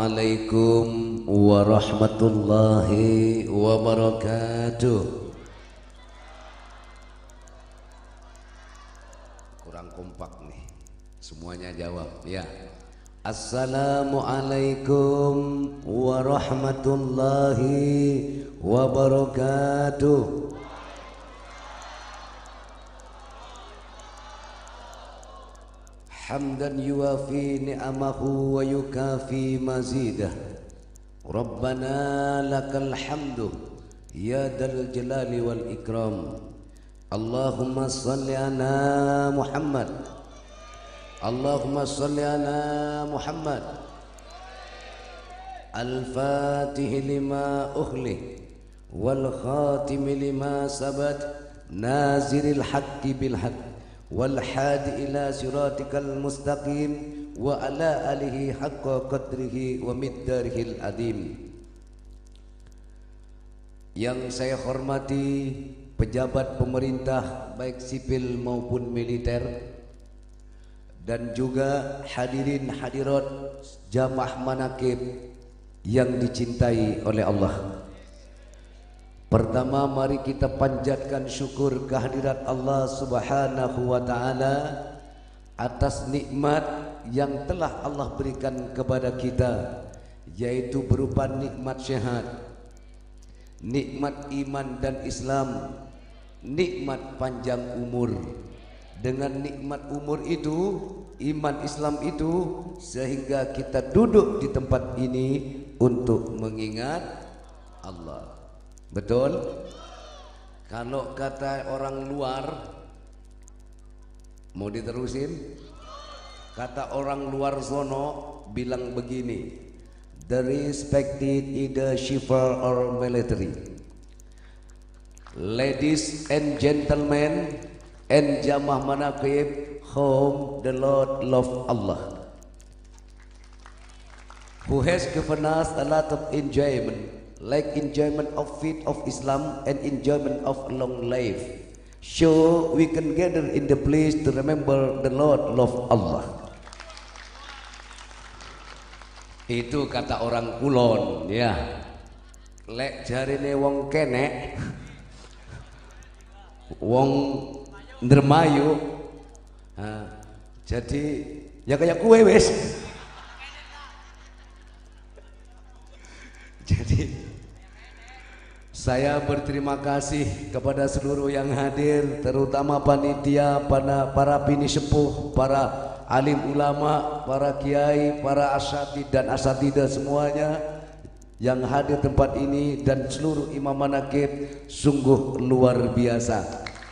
Assalamualaikum warahmatullahi wabarakatuh. Kurang kompak nih, semuanya jawab ya. Assalamualaikum warahmatullahi wabarakatuh. Hamdan yuwafi ni'amahu wa yukafi mazidah. Rabbana lakal hamdu ya dal jalali wal ikram. Allahumma salli ala Muhammad. Allahumma salli ala Muhammad. Al-Fatih lima ukhli wal khatim lima sabat naziril haqqi bil haqq wal hadi ila siratikal mustaqim wa ala alihi haqqa qadrihi wa miqdarihil adim. Yang saya hormati pejabat pemerintah baik sipil maupun militer, dan juga hadirin hadirat jamaah manaqib yang dicintai oleh Allah. Pertama, mari kita panjatkan syukur kehadirat Allah Subhanahu wa taala atas nikmat yang telah Allah berikan kepada kita, yaitu berupa nikmat sehat, nikmat iman dan Islam, nikmat panjang umur. Dengan nikmat umur itu, iman Islam itu, sehingga kita duduk di tempat ini untuk mengingat Allah. Betul? Kalau kata orang luar, mau diterusin? Kata orang luar sono bilang begini, the respected either civil or military, ladies and gentlemen and jamaah manaqib whom the Lord love Allah, who has given us a lot of enjoyment, like enjoyment of faith of Islam and enjoyment of long life, so we can gather in the place to remember the Lord love Allah. Itu kata orang kulon ya. Lek jarine wong kenek, wong ndermayu, jadi ya kayak kue wes. Jadi saya berterima kasih kepada seluruh yang hadir, terutama panitia, para bini sepuh, para alim ulama, para kiai, para asatid dan asatidah semuanya yang hadir tempat ini, dan seluruh imam manaqib. Sungguh luar biasa.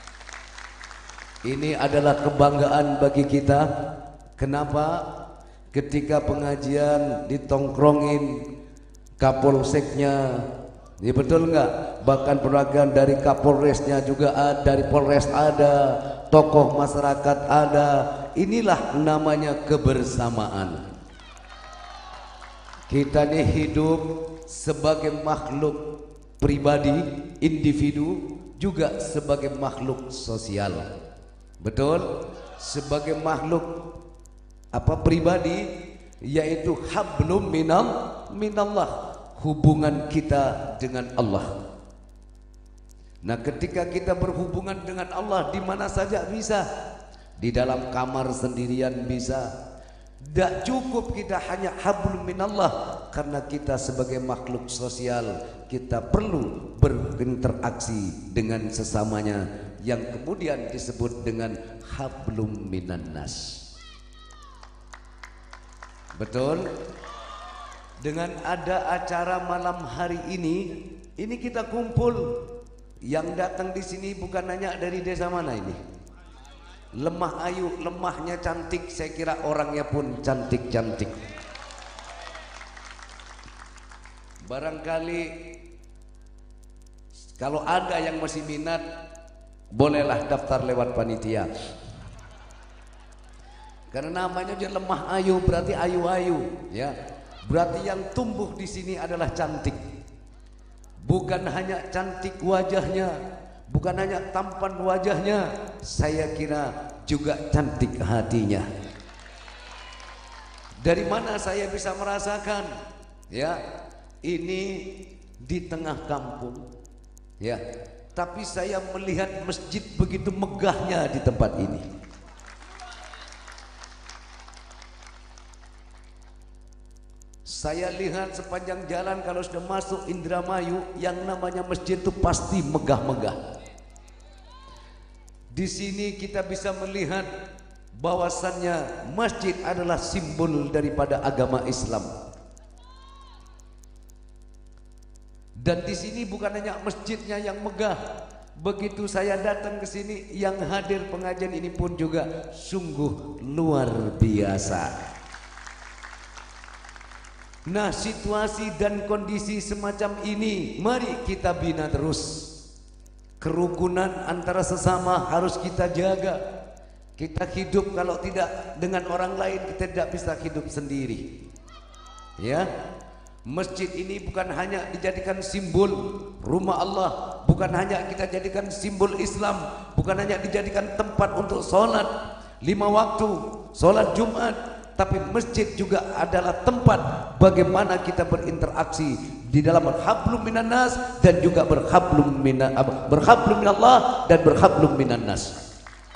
Ini adalah kebanggaan bagi kita. Kenapa? Ketika pengajian ditongkrongin kapolseknya, ya betul enggak? Bahkan perwakilan dari kapolresnya juga ada, dari polres ada, tokoh masyarakat ada. Inilah namanya kebersamaan. Kita ini hidup sebagai makhluk pribadi, individu, juga sebagai makhluk sosial. Betul? Sebagai makhluk pribadi, yaitu hablum minallah, hubungan kita dengan Allah. Nah, ketika kita berhubungan dengan Allah di mana saja bisa, di dalam kamar sendirian bisa. Tidak cukup kita hanya hablum minallah, karena kita sebagai makhluk sosial, kita perlu berinteraksi dengan sesamanya, yang kemudian disebut dengan hablum minannas. Betul? Dengan ada acara malam hari ini kita kumpul. Yang datang di sini bukan hanya dari desa mana ini. Lemah ayu, lemahnya cantik, saya kira orangnya pun cantik-cantik. Barangkali kalau ada yang masih minat, bolehlah daftar lewat panitia. Karena namanya dia lemah ayu, berarti ayu-ayu, ya. Berarti yang tumbuh di sini adalah cantik. Bukan hanya cantik wajahnya, bukan hanya tampan wajahnya, saya kira juga cantik hatinya. Dari mana saya bisa merasakan? Ya, ini di tengah kampung. Ya, tapi saya melihat masjid begitu megahnya di tempat ini. Saya lihat sepanjang jalan kalau sudah masuk Indramayu, yang namanya masjid itu pasti megah-megah. Di sini kita bisa melihat bahwasannya masjid adalah simbol daripada agama Islam. Dan di sini bukan hanya masjidnya yang megah. Begitu saya datang ke sini, yang hadir pengajian ini pun juga sungguh luar biasa. Nah, situasi dan kondisi semacam ini mari kita bina terus. Kerukunan antara sesama harus kita jaga. Kita hidup kalau tidak dengan orang lain, kita tidak bisa hidup sendiri. Ya. Masjid ini bukan hanya dijadikan simbol rumah Allah, bukan hanya kita jadikan simbol Islam, bukan hanya dijadikan tempat untuk sholat 5 waktu, sholat Jumat, tapi masjid juga adalah tempat bagaimana kita berinteraksi di dalam berhablum minan nas dan juga berhablum minallah dan berhablum minan nas.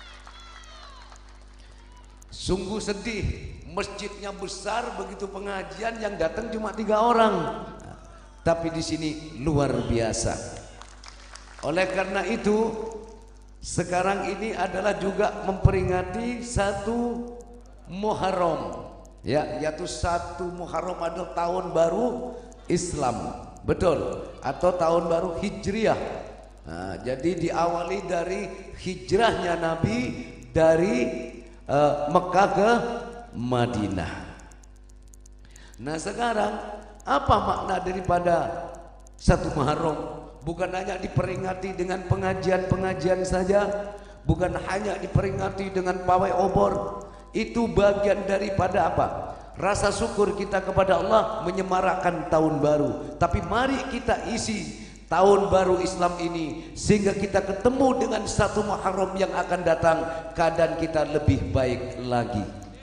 Sungguh sedih, masjidnya besar, begitu pengajian yang datang cuma 3 orang. Tapi di sini luar biasa. Oleh karena itu, sekarang ini adalah juga memperingati 1 Muharram. Ya, yaitu 1 Muharram adalah tahun baru Islam. Betul, atau tahun baru Hijriah. Nah, jadi diawali dari hijrahnya Nabi dari Mekah ke Madinah. Nah, sekarang apa makna daripada 1 Muharram? Bukan hanya diperingati dengan pengajian-pengajian saja, bukan hanya diperingati dengan pawai obor. Itu bagian daripada apa? Rasa syukur kita kepada Allah, menyemarakkan tahun baru. Tapi mari kita isi tahun baru Islam ini sehingga kita ketemu dengan 1 Muharram yang akan datang, keadaan kita lebih baik lagi.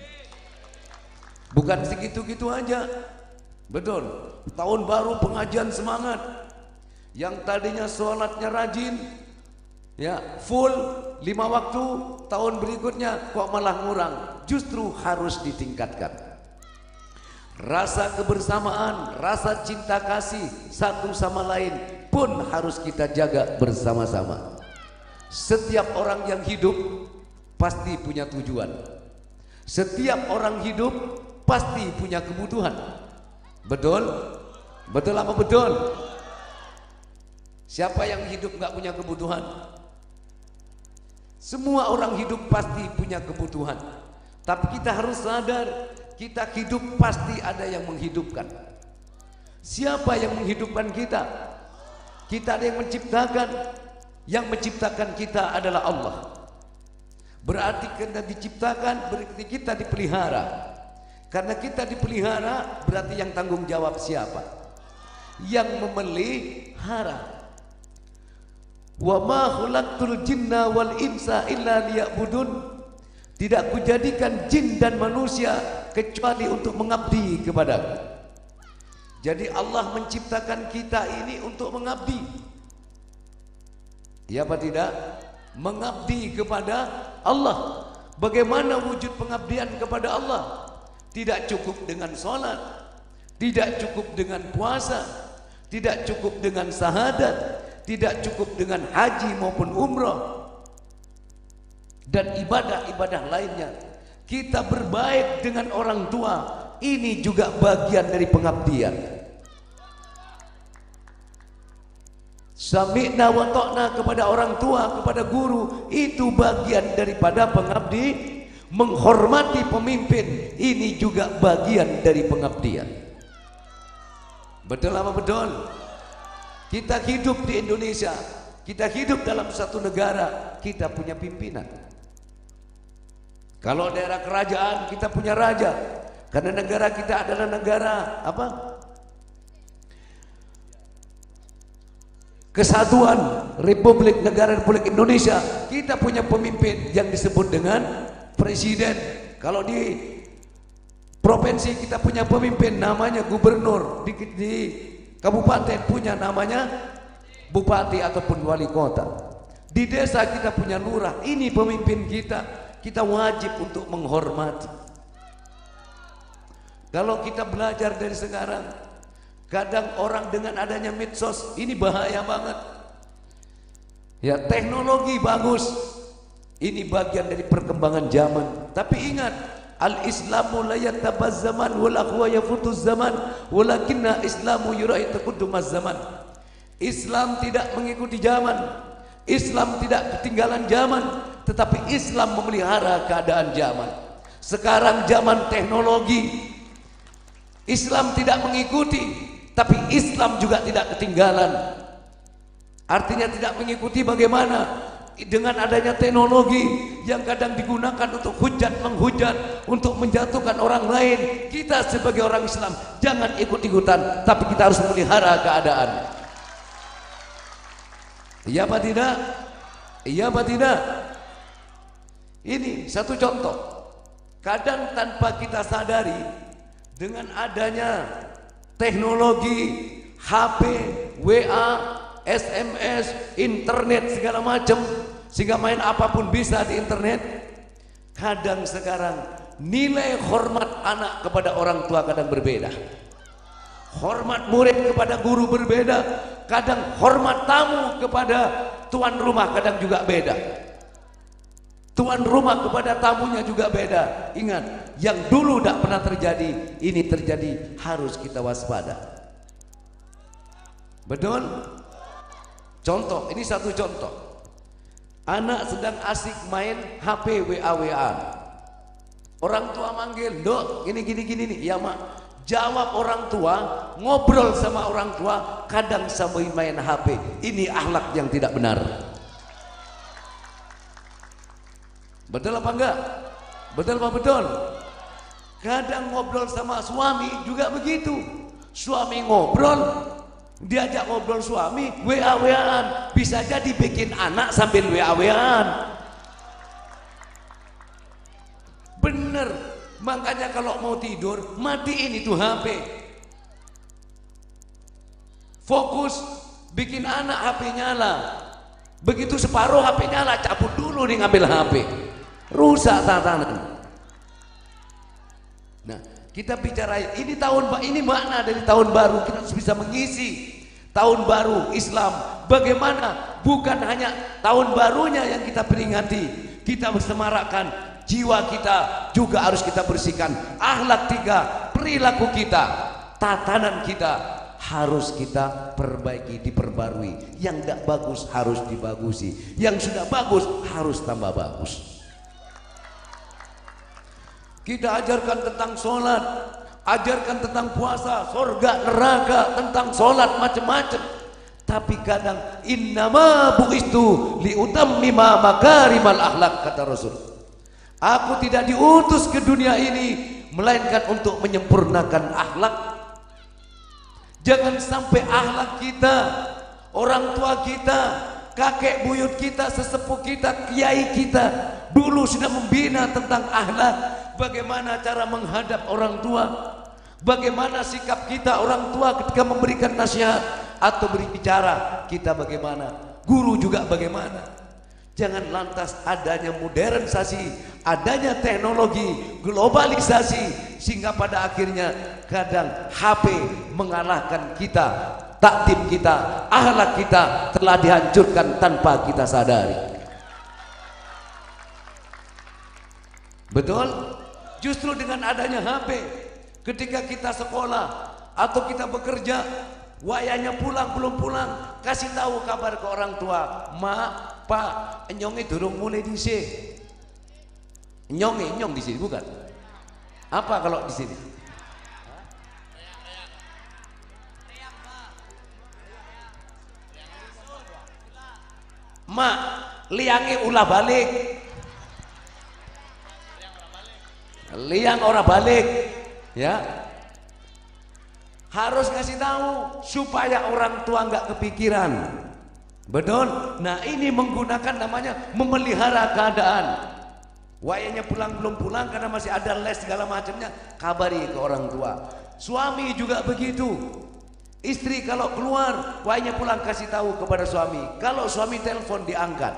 Bukan segitu-gitu aja. Betul, tahun baru pengajian semangat. Yang tadinya sholatnya rajin, ya full 5 waktu, tahun berikutnya kok malah ngurang. Justru harus ditingkatkan. Rasa kebersamaan, rasa cinta kasih satu sama lain pun harus kita jaga bersama-sama. Setiap orang yang hidup pasti punya tujuan. Setiap orang hidup pasti punya kebutuhan. Betul? Betul apa betul? Siapa yang hidup nggak punya kebutuhan? Semua orang hidup pasti punya kebutuhan. Tapi kita harus sadar, kita hidup pasti ada yang menghidupkan. Siapa yang menghidupkan kita? Kita ada yang menciptakan. Yang menciptakan kita adalah Allah. Berarti kita diciptakan, berarti kita dipelihara. Karena kita dipelihara, berarti yang tanggung jawab siapa? Yang memelihara. Wa ma khalaqtul jinna wal insa illa liya'budun. Tidak kujadikan jin dan manusia kecuali untuk mengabdi kepadaku. Jadi Allah menciptakan kita ini untuk mengabdi. Ya apa tidak? Mengabdi kepada Allah. Bagaimana wujud pengabdian kepada Allah? Tidak cukup dengan sholat, tidak cukup dengan puasa, tidak cukup dengan syahadat, tidak cukup dengan haji maupun umrah dan ibadah-ibadah lainnya. Kita berbaik dengan orang tua, ini juga bagian dari pengabdian. Sami'na wa ta'na kepada orang tua, kepada guru, itu bagian daripada pengabdi. Menghormati pemimpin, ini juga bagian dari pengabdian. Betul apa betul? Kita hidup di Indonesia, kita hidup dalam satu negara, kita punya pimpinan. Kalau daerah kerajaan, kita punya raja. Karena negara kita adalah negara apa? Kesatuan Republik Negara Republik Indonesia. Kita punya pemimpin yang disebut dengan presiden. Kalau di provinsi kita punya pemimpin namanya gubernur, di kabupaten punya namanya bupati ataupun wali kota, di desa kita punya lurah. Ini pemimpin kita, kita wajib untuk menghormati. Kalau kita belajar dari sekarang, kadang orang dengan adanya medsos ini bahaya banget. Ya, teknologi bagus, ini bagian dari perkembangan zaman. Tapi ingat, al-Islamu la yatabaz zaman wal aqwa yafutuz zaman walakinna Islamu yura'i taqaddumaz zaman. Islam tidak mengikuti zaman, Islam tidak ketinggalan zaman, tetapi Islam memelihara keadaan zaman. Sekarang zaman teknologi, Islam tidak mengikuti, tapi Islam juga tidak ketinggalan. Artinya tidak mengikuti bagaimana? Dengan adanya teknologi yang kadang digunakan untuk hujat menghujat, untuk menjatuhkan orang lain. Kita sebagai orang Islam jangan ikut-ikutan, tapi kita harus memelihara keadaan. Iya apa tidak? Iya apa tidak? Ini satu contoh. Kadang tanpa kita sadari, dengan adanya teknologi, HP, WA, SMS, internet segala macam, sehingga main apapun bisa di internet. Kadang sekarang nilai hormat anak kepada orang tua kadang berbeda, hormat murid kepada guru berbeda, kadang hormat tamu kepada tuan rumah kadang juga beda, tuan rumah kepada tamunya juga beda. Ingat, yang dulu tidak pernah terjadi, ini terjadi, harus kita waspada. Betul? Contoh, ini satu contoh. Anak sedang asik main HP WA-WA. Orang tua manggil, "Dok, gini nih." Ya, Mak. Jawab orang tua, ngobrol sama orang tua, kadang sambil main HP. Ini akhlak yang tidak benar. Betul apa enggak? Betul apa betul? Kadang ngobrol sama suami juga begitu. Suami ngobrol, diajak ngobrol suami, WA-WAan, bisa jadi bikin anak sambil WA-WAan. Bener, makanya kalau mau tidur, matiin itu HP. Fokus, bikin anak HP nyala. Begitu separuh HP nyala, cabut dulu nih ngambil HP. Rusak tatanan. Nah, kita bicara ini ini makna dari tahun baru. Kita harus bisa mengisi tahun baru Islam. Bagaimana? Bukan hanya tahun barunya yang kita peringati, kita bersemarakkan jiwa kita juga harus kita bersihkan. Akhlak kita, perilaku kita, tatanan kita harus kita perbaiki, diperbarui. Yang tidak bagus harus dibagusi, yang sudah bagus harus tambah bagus. Kita ajarkan tentang sholat, ajarkan tentang puasa, surga, neraka, tentang sholat macam-macam. Tapi kadang innama bu'istu liutammima makarimal akhlak, kata Rasul. Aku tidak diutus ke dunia ini melainkan untuk menyempurnakan akhlak. Jangan sampai akhlak kita, orang tua kita, kakek buyut kita, sesepuh kita, kiai kita dulu sudah membina tentang akhlak. Bagaimana cara menghadap orang tua, bagaimana sikap kita orang tua ketika memberikan nasihat atau berbicara, kita bagaimana, guru juga bagaimana. Jangan lantas adanya modernisasi, adanya teknologi, globalisasi, sehingga pada akhirnya kadang HP mengalahkan kita, takdim kita, akhlak kita telah dihancurkan tanpa kita sadari. Betul? Justru dengan adanya HP, ketika kita sekolah atau kita bekerja, wayanya pulang belum pulang, kasih tahu kabar ke orang tua, "Mak, Pak, enyonge durung mulai dhisik." Enyong di sini bukan? Apa kalau di sini? Mak, liange ulah balik. Liang ora balik, ya. Harus ngasih tahu supaya orang tua nggak kepikiran. Betul? Nah, ini menggunakan namanya memelihara keadaan. Wayanya pulang belum pulang karena masih ada les segala macamnya, kabari ke orang tua. Suami juga begitu. Istri kalau keluar, wayanya pulang kasih tahu kepada suami. Kalau suami telepon diangkat.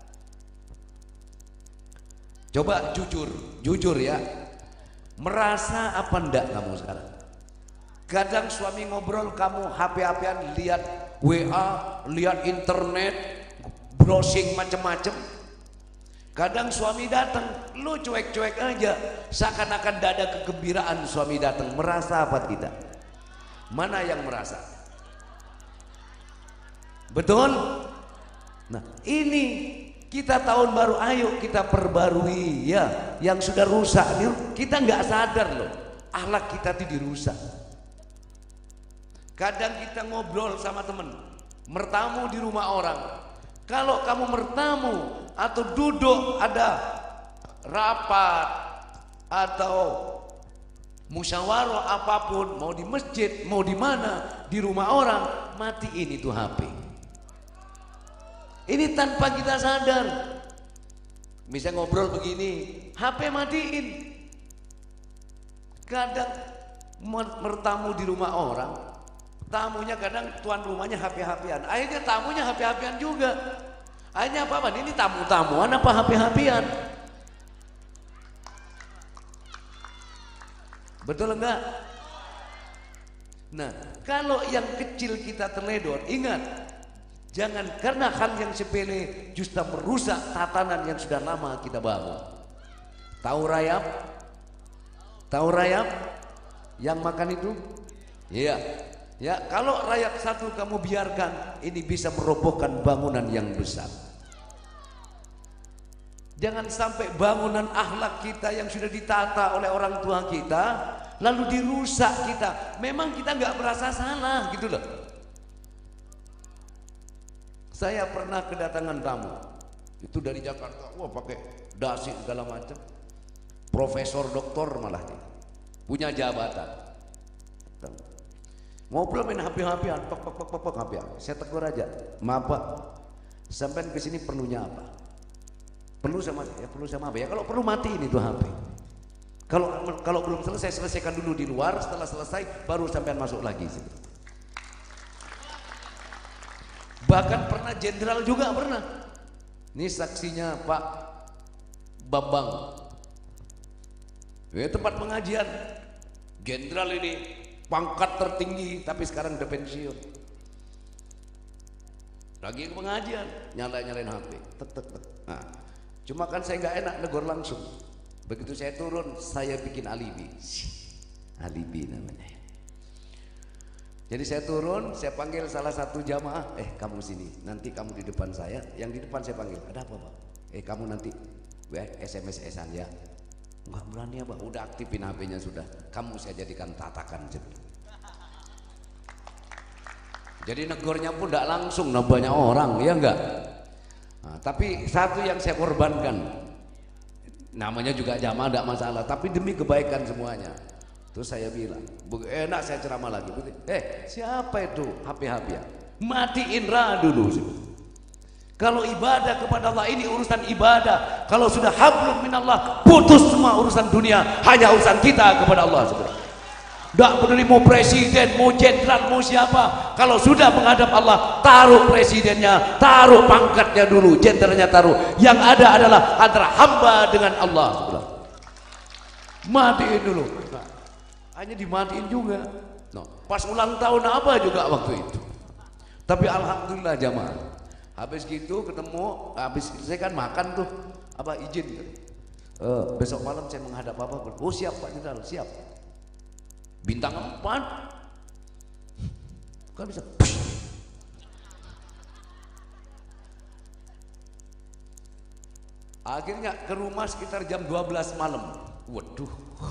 Coba jujur ya. Merasa apa ndak kamu sekarang? Kadang suami ngobrol, kamu HP-HPan, lihat WA, lihat internet, browsing macam-macam. Kadang suami datang, lu cuek-cuek aja, seakan-akan tidak ada kegembiraan suami datang. Merasa apa kita? Mana yang merasa? Betul? Nah, ini kita tahun baru, ayo kita perbarui ya. Yang sudah rusak kita nggak sadar loh, akhlak kita itu dirusak. Kadang kita ngobrol sama temen, mertamu di rumah orang. Kalau kamu mertamu atau duduk ada rapat atau musyawarah apapun, mau di masjid, mau di mana, di rumah orang, matiin itu HP. Ini tanpa kita sadar. Misalnya ngobrol begini, HP matiin. Kadang mertamu di rumah orang, tamunya kadang tuan rumahnya HP-HPan, akhirnya tamunya HP-HPan juga. Akhirnya apa? Ini tamu-tamuan apa HP-HPan? Betul enggak? Nah, kalau yang kecil kita terledor, ingat, jangan karena hal yang sepele justru merusak tatanan yang sudah lama kita bangun. Tahu rayap? Tahu rayap? Yang makan itu? Iya. Ya, kalau rayap satu kamu biarkan, ini bisa merobohkan bangunan yang besar. Jangan sampai bangunan akhlak kita yang sudah ditata oleh orang tua kita lalu dirusak kita. Memang kita nggak merasa salah gitu loh. Saya pernah kedatangan tamu itu dari Jakarta, wah pakai dasi segala macam, profesor doktor malah dia, punya jabatan. Ngobrol main HP-HPan, pok HP. Saya tegur aja, maaf Pak, sampai ke sini perlunya apa? Perlu sama ya, perlu sama apa ya? Kalau perlu matiin itu HP. Kalau belum selesai, selesaikan dulu di luar. Setelah selesai, baru sampean masuk lagi. Bahkan pernah jenderal juga pernah. Ini saksinya Pak Bambang. Tempat pengajian, jenderal ini. Pangkat tertinggi tapi sekarang udah pensiun. Lagi ke pengajian, nyalain HP. Nah, cuma kan saya nggak enak negor langsung. Begitu saya turun, saya bikin alibi. Alibi namanya. Jadi saya turun, saya panggil salah satu jamaah, kamu sini, nanti kamu di depan saya. Yang di depan saya panggil, ada apa Pak? Kamu nanti SMS-an ya. Enggak berani ya Pak, udah aktifin HP-nya sudah. Kamu saya jadikan tatakan. Jadi negornya pun tidak langsung, banyak orang, ya enggak? Nah, tapi satu yang saya korbankan, namanya juga jamaah tidak masalah, tapi demi kebaikan semuanya. Terus saya bilang, enak saya ceramah lagi. Siapa itu HP-HP ya? Matiin dulu. Kalau ibadah kepada Allah ini urusan ibadah. Kalau sudah hablum minallah, putus semua urusan dunia, hanya urusan kita kepada Allah. Tidak peduli mau presiden, mau jenderal, mau siapa. Kalau sudah menghadap Allah, taruh presidennya, taruh pangkatnya dulu, jenderalnya taruh. Yang ada adalah antara hamba dengan Allah. Matiin dulu. Nah, hanya dimatiin juga. Pas ulang tahun apa juga waktu itu. Tapi alhamdulillah jamaah. Habis gitu ketemu, habis saya kan makan tuh, izin kan. Besok malam saya menghadap apa? Oh siap Pak Jenderal, siap. Bintang 4 kan bisa. Akhirnya ke rumah sekitar jam 12 malam. Waduh,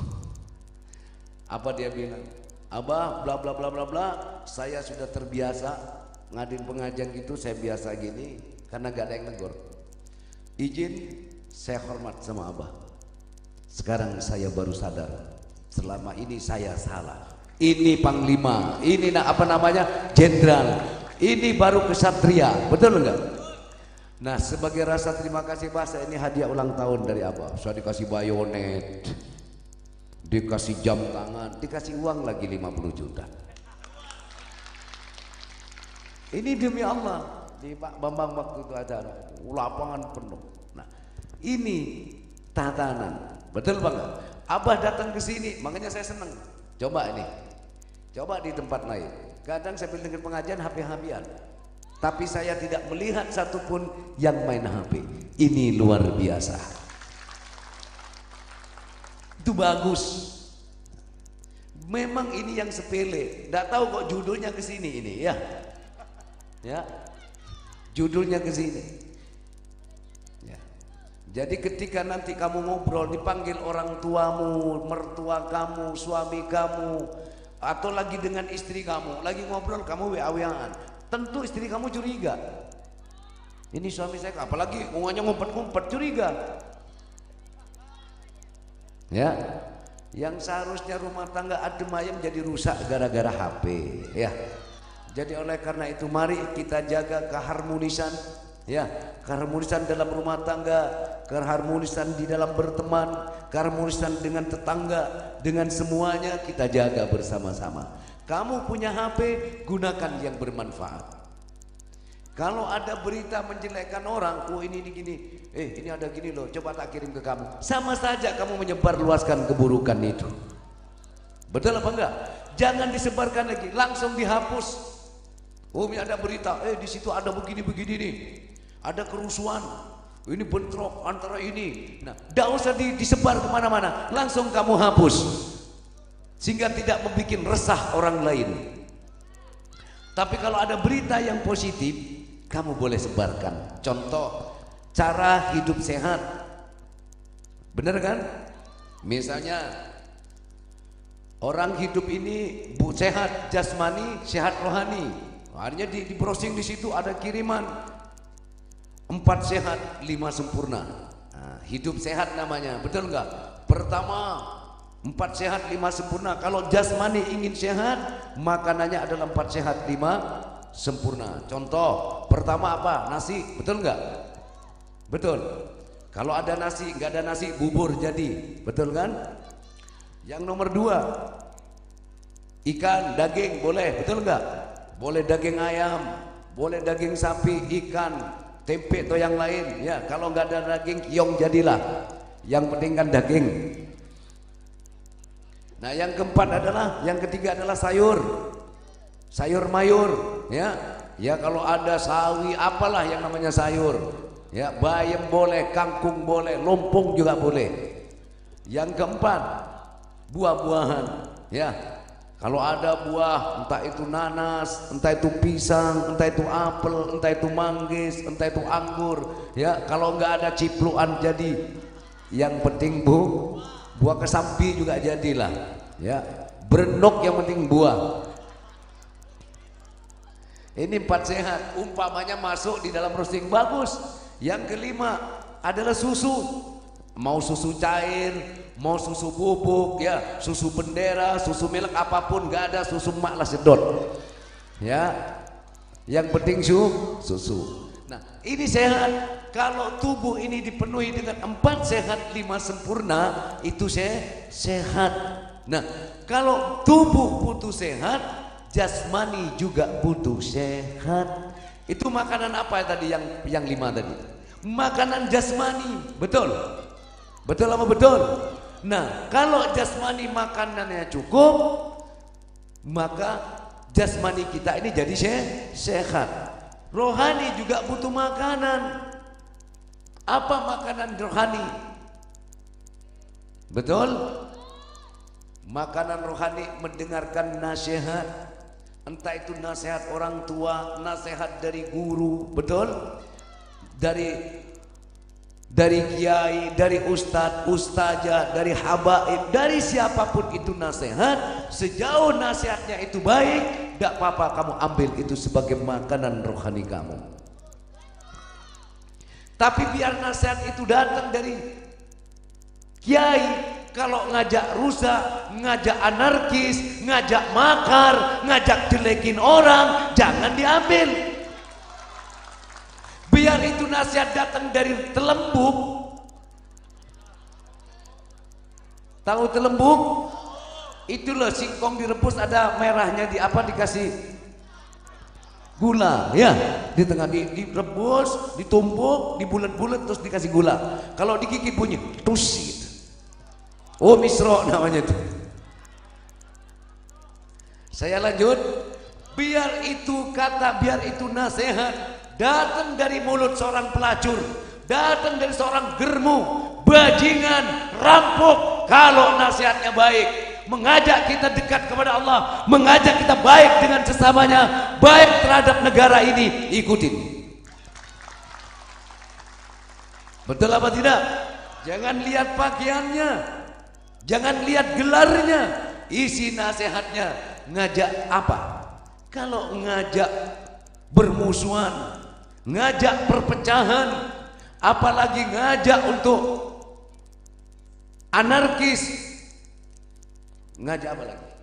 apa dia bilang? Abah bla bla bla bla bla, saya sudah terbiasa ngadain pengajian gitu, saya biasa gini karena gak ada yang negor. Izin, saya hormat sama Abah. Sekarang saya baru sadar, selama ini saya salah. Ini panglima, ini apa namanya, jenderal, ini baru kesatria, betul enggak? Nah, sebagai rasa terima kasih bahasa ini hadiah ulang tahun dari Abah. Saya dikasih bayonet, dikasih jam tangan, dikasih uang lagi 50 juta. Ini demi Allah. Di Pak Bambang waktu itu ada lapangan penuh. Nah, ini tatanan. Betul Bang? Abah datang ke sini, makanya saya senang. Coba ini. Coba di tempat lain. Kadang saya dengar pengajian HP-HP-an. Tapi saya tidak melihat satupun yang main HP. Ini luar biasa. Itu bagus. Memang ini yang sepele. Tidak tahu kok judulnya ke sini ini ya. Ya. Judulnya ke sini. Ya. Jadi ketika nanti kamu ngobrol dipanggil orang tuamu, mertua kamu, suami kamu, atau lagi dengan istri kamu, lagi ngobrol kamu WA-WA-an. Tentu istri kamu curiga. Ini suami saya, apalagi ngomongnya ngumpet-ngumpet, curiga. Ya, yang seharusnya rumah tangga adem ayem jadi rusak gara-gara HP. Ya, jadi oleh karena itu mari kita jaga keharmonisan. Ya, keharmonisan dalam rumah tangga, keharmonisan di dalam berteman, keharmonisan dengan tetangga, dengan semuanya kita jaga bersama-sama. Kamu punya HP, gunakan yang bermanfaat. Kalau ada berita menjelekkan orang, oh ini gini, ini ada gini loh, coba tak kirim ke kamu. Sama saja kamu menyebarluaskan keburukan itu. Betul apa enggak? Jangan disebarkan lagi, langsung dihapus. Oh ini ada berita, di situ ada begini-begini nih, ada kerusuhan, ini bentrok antara ini. Nah, tidak usah disebar kemana-mana, langsung kamu hapus. Sehingga tidak membuat resah orang lain. Tapi kalau ada berita yang positif, kamu boleh sebarkan. Contoh, cara hidup sehat. Benar kan? Misalnya orang hidup ini sehat jasmani, sehat rohani. Akhirnya di browsing di situ ada kiriman 4 sehat 5 sempurna. Nah, hidup sehat namanya, betul nggak? Pertama, 4 sehat 5 sempurna. Kalau jasmani ingin sehat, makanannya adalah 4 sehat 5 sempurna. Contoh pertama apa? Nasi, betul nggak? Betul. Kalau ada nasi, nggak ada nasi, bubur jadi, betul kan? Yang nomor 2, ikan, daging boleh, betul nggak? Boleh daging ayam, boleh daging sapi, ikan, tempe atau yang lain. Ya, kalau nggak ada daging, kiong jadilah. Yang penting kan daging. Nah, yang keempat adalah, yang ketiga adalah sayur, sayur mayur, ya, ya kalau ada sawi, apalah yang namanya sayur, ya, bayam boleh, kangkung boleh, lompong juga boleh. Yang keempat, buah-buahan, ya, kalau ada buah, entah itu nanas, entah itu pisang, entah itu apel, entah itu manggis, entah itu anggur, ya, kalau nggak ada cipluan jadi, yang penting buah kesampi juga jadilah, ya, berenok yang penting buah. Ini 4 sehat, umpamanya masuk di dalam roasting bagus. Yang kelima adalah susu, mau susu cair, mau susu bubuk, ya, susu bendera, susu milk apapun, nggak ada susu mak lah sedot, ya, yang penting susu. Nah, ini sehat. Kalau tubuh ini dipenuhi dengan 4 sehat 5 sempurna, itu sehat. Nah, kalau tubuh butuh sehat, jasmani juga butuh sehat. Itu makanan apa tadi yang 5 tadi? Makanan jasmani, betul? Betul apa betul? Nah, kalau jasmani makanannya cukup, maka jasmani kita ini jadi sehat. Rohani juga butuh makanan. Apa makanan rohani? Betul? Makanan rohani mendengarkan nasihat, entah itu nasihat orang tua, nasihat dari guru, betul? Dari kiai, dari ustadz, ustazah, dari habaib, dari siapapun itu nasihat, sejauh nasihatnya itu baik, tidak apa-apa kamu ambil itu sebagai makanan rohani kamu. Tapi biar nasihat itu datang dari kiai, kalau ngajak rusak, ngajak anarkis, ngajak makar, ngajak jelekin orang, jangan diambil. Biar biar itu nasihat datang dari telembuk. Tahu telembuk? Itulah singkong direbus ada merahnya, di apa dikasih gula ya, di tengah direbus, ditumbuk, dibulet-bulet terus dikasih gula. Kalau digigit bunyi tus gitu. Oh, misro namanya itu. Saya lanjut. Biar itu kata, biar itu nasihat datang dari mulut seorang pelacur, datang dari seorang germu, bajingan, rampok. Kalau nasihatnya baik, mengajak kita dekat kepada Allah, mengajak kita baik dengan sesamanya, baik terhadap negara ini, ikutin. Betul apa tidak? Jangan lihat pakaiannya, jangan lihat gelarnya, isi nasihatnya ngajak apa? Kalau ngajak bermusuhan, ngajak perpecahan, apalagi ngajak untuk anarkis, ngajak apa lagi?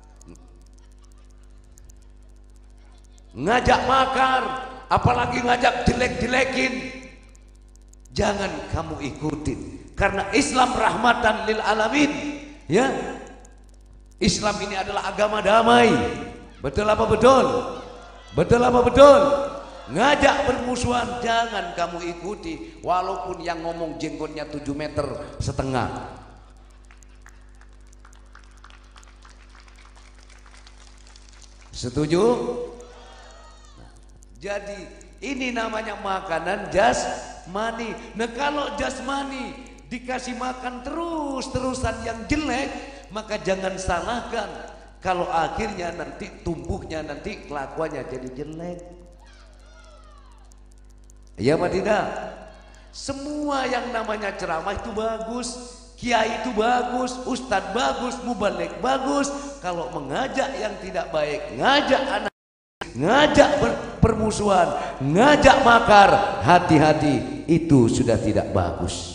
Ngajak makar, apalagi ngajak jelek-jelekin. Jangan kamu ikutin, karena Islam rahmatan lil alamin, ya. Islam ini adalah agama damai. Betul apa betul? Betul apa betul? Ngajak bermusuhan jangan kamu ikuti, walaupun yang ngomong jenggotnya 7,5 meter. Setuju? Jadi ini namanya makanan jasmani. Nah, kalau jasmani dikasih makan terus-terusan yang jelek, maka jangan salahkan kalau akhirnya nanti tumbuhnya, nanti kelakuannya jadi jelek. Ya apa tidak? Semua yang namanya ceramah itu bagus, kiai itu bagus, ustadz bagus, mubalik bagus. Kalau mengajak yang tidak baik, ngajak anak, ngajak permusuhan, ngajak makar, hati-hati, itu sudah tidak bagus.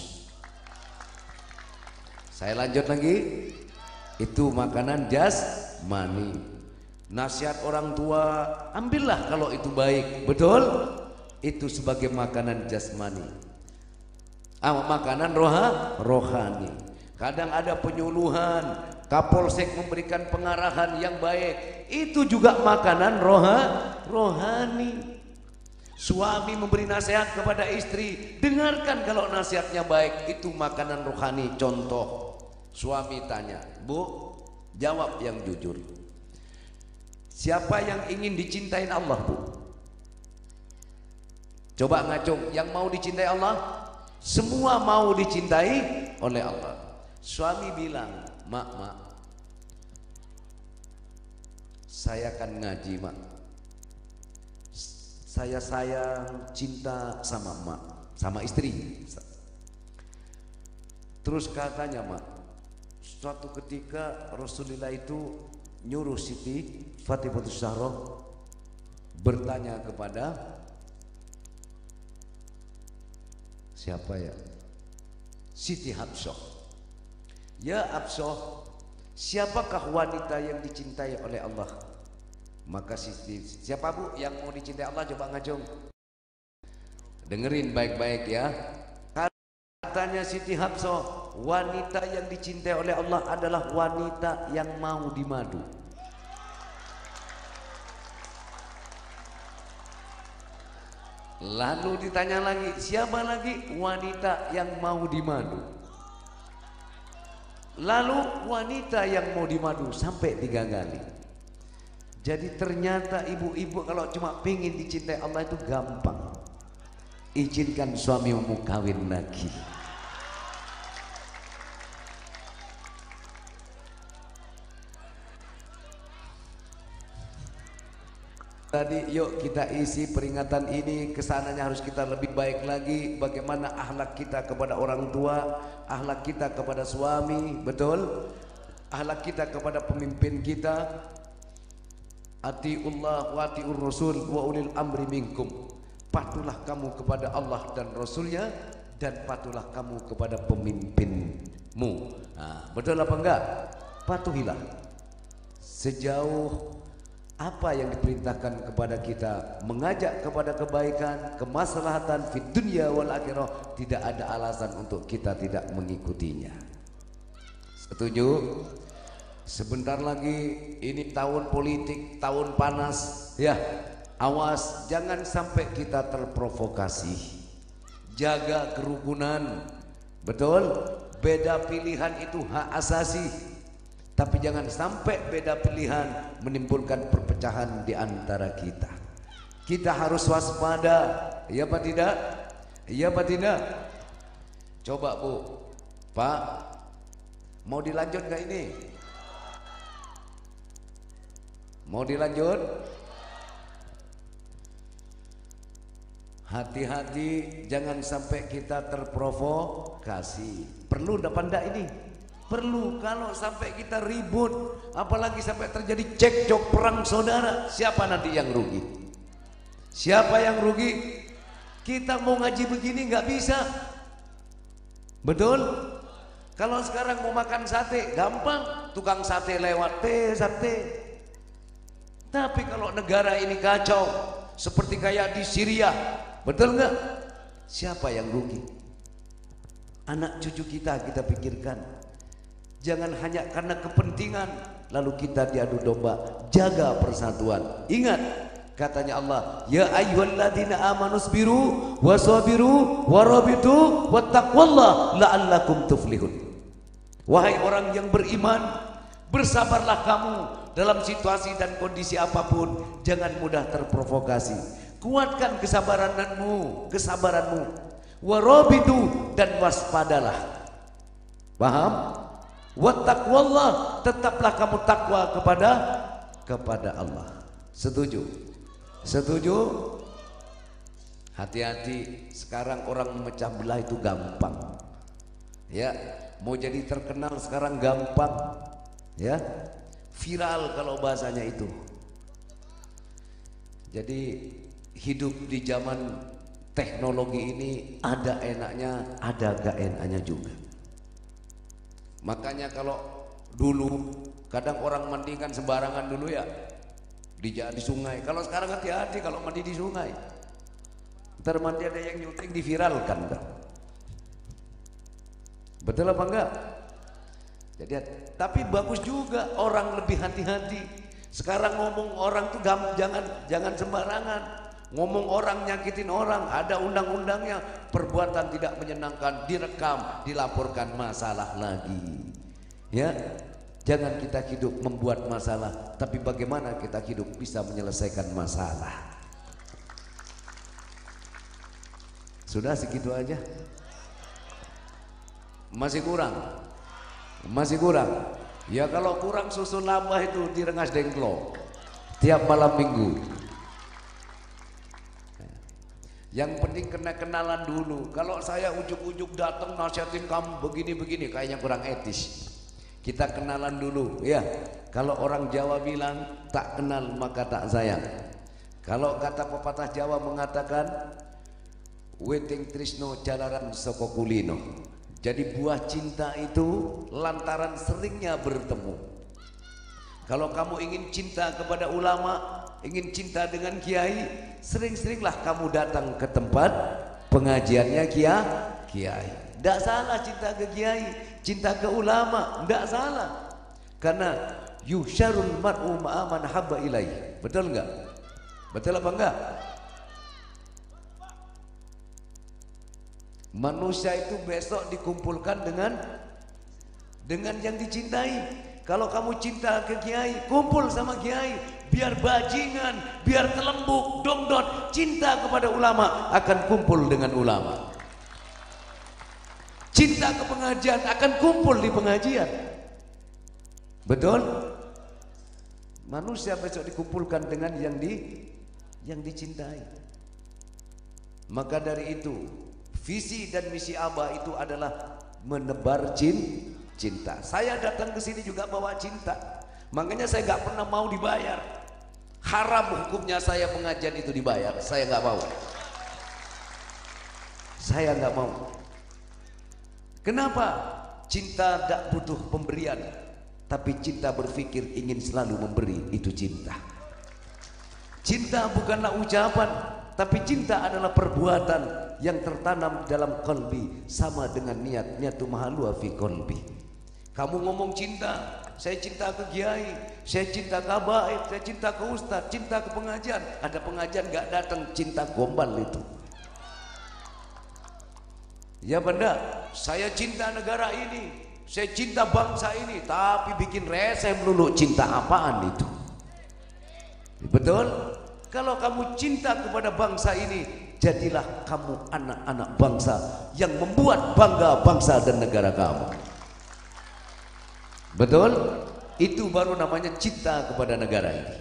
Saya lanjut lagi. Itu makanan jasmani. Nasihat orang tua ambillah kalau itu baik, betul? Itu sebagai makanan jasmani. Makanan rohani. Kadang ada penyuluhan, kapolsek memberikan pengarahan yang baik, itu juga makanan rohani. Suami memberi nasihat kepada istri, dengarkan kalau nasihatnya baik, itu makanan rohani. Contoh, suami tanya, Bu, jawab yang jujur, siapa yang ingin dicintain Allah, Bu? Coba ngacung, yang mau dicintai Allah? Semua mau dicintai oleh Allah. Suami bilang, Mak, saya akan ngaji, Mak. Saya sayang, cinta sama Mak, sama istri. Terus katanya, Mak, suatu ketika Rasulullah itu nyuruh Siti Fatimah Zahra bertanya kepada siapa ya? Siti Habsyah. Ya Habsyah, siapakah wanita yang dicintai oleh Allah? Maka siapa Bu yang mau dicintai Allah? Coba ngacung. Dengerin baik-baik ya. Katanya Siti Habsyah, wanita yang dicintai oleh Allah adalah wanita yang mau dimadu. Lalu ditanya lagi, siapa lagi wanita yang mau dimadu? Lalu wanita yang mau dimadu sampai 3 kali. Jadi ternyata ibu-ibu kalau cuma pengen dicintai Allah itu gampang. Izinkan suamimu kawin lagi. Tadi yuk kita isi peringatan ini, kesananya harus kita lebih baik lagi. Bagaimana akhlak kita kepada orang tua, akhlak kita kepada suami, betul? Akhlak kita kepada pemimpin kita. Atiullah wa atiur rasul wa ulil amri minkum. Patuhlah kamu kepada Allah dan Rasulnya, dan patuhlah kamu kepada pemimpinmu. Nah, betul apa enggak? Patuhilah sejauh Apa yang diperintahkan kepada kita, mengajak kepada kebaikan, kemaslahatan fid dunya wal akhirah, tidak ada alasan untuk kita tidak mengikutinya. Setuju? Sebentar lagi ini tahun politik, tahun panas ya. Awas jangan sampai kita terprovokasi. Jaga kerukunan. Betul? Beda pilihan itu hak asasi. Tapi jangan sampai beda pilihan menimbulkan perpecahan di antara kita. Kita harus waspada, iya apa tidak? Iya apa tidak? Coba Bu, Pak, mau dilanjut gak ini? Mau dilanjut? Hati-hati jangan sampai kita terprovokasi. Perlu apa enggak ini? Perlu. Kalau sampai kita ribut, apalagi sampai terjadi cekcok perang saudara, siapa nanti yang rugi? Siapa yang rugi? Kita mau ngaji begini nggak bisa. Betul? Kalau sekarang mau makan sate gampang, tukang sate lewat sate. Tapi kalau negara ini kacau seperti kayak di Syria, betul nggak? Siapa yang rugi? Anak cucu kita pikirkan. Jangan hanya karena kepentingan lalu kita diadu domba. Jaga persatuan. Ingat katanya Allah, ya ayyuhalladzina amanu sabiru wasabiru warabitu wattaqwallaha la'allakum tuflihun. Wahai orang yang beriman, bersabarlah kamu dalam situasi dan kondisi apapun. Jangan mudah terprovokasi. Kuatkan kesabaranmu, warabitu, dan waspadalah. Paham? Wattaqwallah, tetaplah kamu takwa kepada Allah. Setuju? Setuju? Hati-hati, sekarang orang memecah belah itu gampang. Ya, mau jadi terkenal sekarang gampang. Ya, viral kalau bahasanya itu. Jadi hidup di zaman teknologi ini ada enaknya, ada gak enaknya juga. Makanya kalau dulu kadang orang mandi kan sembarangan dulu ya, di sungai. Kalau sekarang hati-hati kalau mandi di sungai. Ntar mandi ada yang nyuting diviralkan kan. Betul apa enggak? Jadi tapi bagus juga orang lebih hati-hati. Sekarang ngomong orang tuh jangan sembarangan. Ngomong orang, nyakitin orang, ada undang-undangnya. Perbuatan tidak menyenangkan direkam, dilaporkan, masalah lagi. Ya, jangan kita hidup membuat masalah, tapi bagaimana kita hidup bisa menyelesaikan masalah. Sudah segitu aja. Masih kurang? Masih kurang? Ya kalau kurang susun nambah itu di Rengas Dengklok tiap malam minggu. Yang penting kena kenalan dulu. Kalau saya ujuk-ujuk datang nasihatin kamu begini-begini, kayaknya kurang etis. Kita kenalan dulu ya. Kalau orang Jawa bilang tak kenal maka tak sayang. Kalau kata pepatah Jawa mengatakan weting trisno jalaran saka kulino. Jadi buah cinta itu lantaran seringnya bertemu. Kalau kamu ingin cinta kepada ulama, ingin cinta dengan kiai, sering-seringlah kamu datang ke tempat pengajiannya kiai. Tidak salah cinta ke kiai, cinta ke ulama, tidak salah. Karena yusyarul mar'u ma'aman habba ilaih. Betul enggak? Betul apa enggak? Manusia itu besok dikumpulkan dengan yang dicintai. Kalau kamu cinta ke kiai, kumpul sama kiai. Biar bajingan, biar telembuk, dongdot, cinta kepada ulama akan kumpul dengan ulama. Cinta ke pengajian akan kumpul di pengajian. Betul? Manusia besok dikumpulkan dengan yang dicintai. Maka dari itu, visi dan misi Abah itu adalah menebar cinta. Saya datang ke sini juga bawa cinta. Makanya saya nggak pernah mau dibayar. Haram hukumnya saya pengajian itu dibayar. Saya nggak mau. Saya nggak mau. Kenapa? Cinta tidak butuh pemberian, tapi cinta berpikir ingin selalu memberi, itu cinta. Cinta bukanlah ucapan, tapi cinta adalah perbuatan yang tertanam dalam qalbi, sama dengan niat. Niatu mahalu fi qalbi. Kamu ngomong cinta, saya cinta ke kiai, saya cinta ke habaib, saya cinta ke ustaz, cinta ke pengajian. Ada pengajian gak datang, cinta gombal itu. Ya benda, saya cinta negara ini, saya cinta bangsa ini, tapi bikin reseh melulu, cinta apaan itu? Betul? Kalau kamu cinta kepada bangsa ini, jadilah kamu anak-anak bangsa yang membuat bangga bangsa dan negara kamu. Betul? Itu baru namanya cinta kepada negara ini.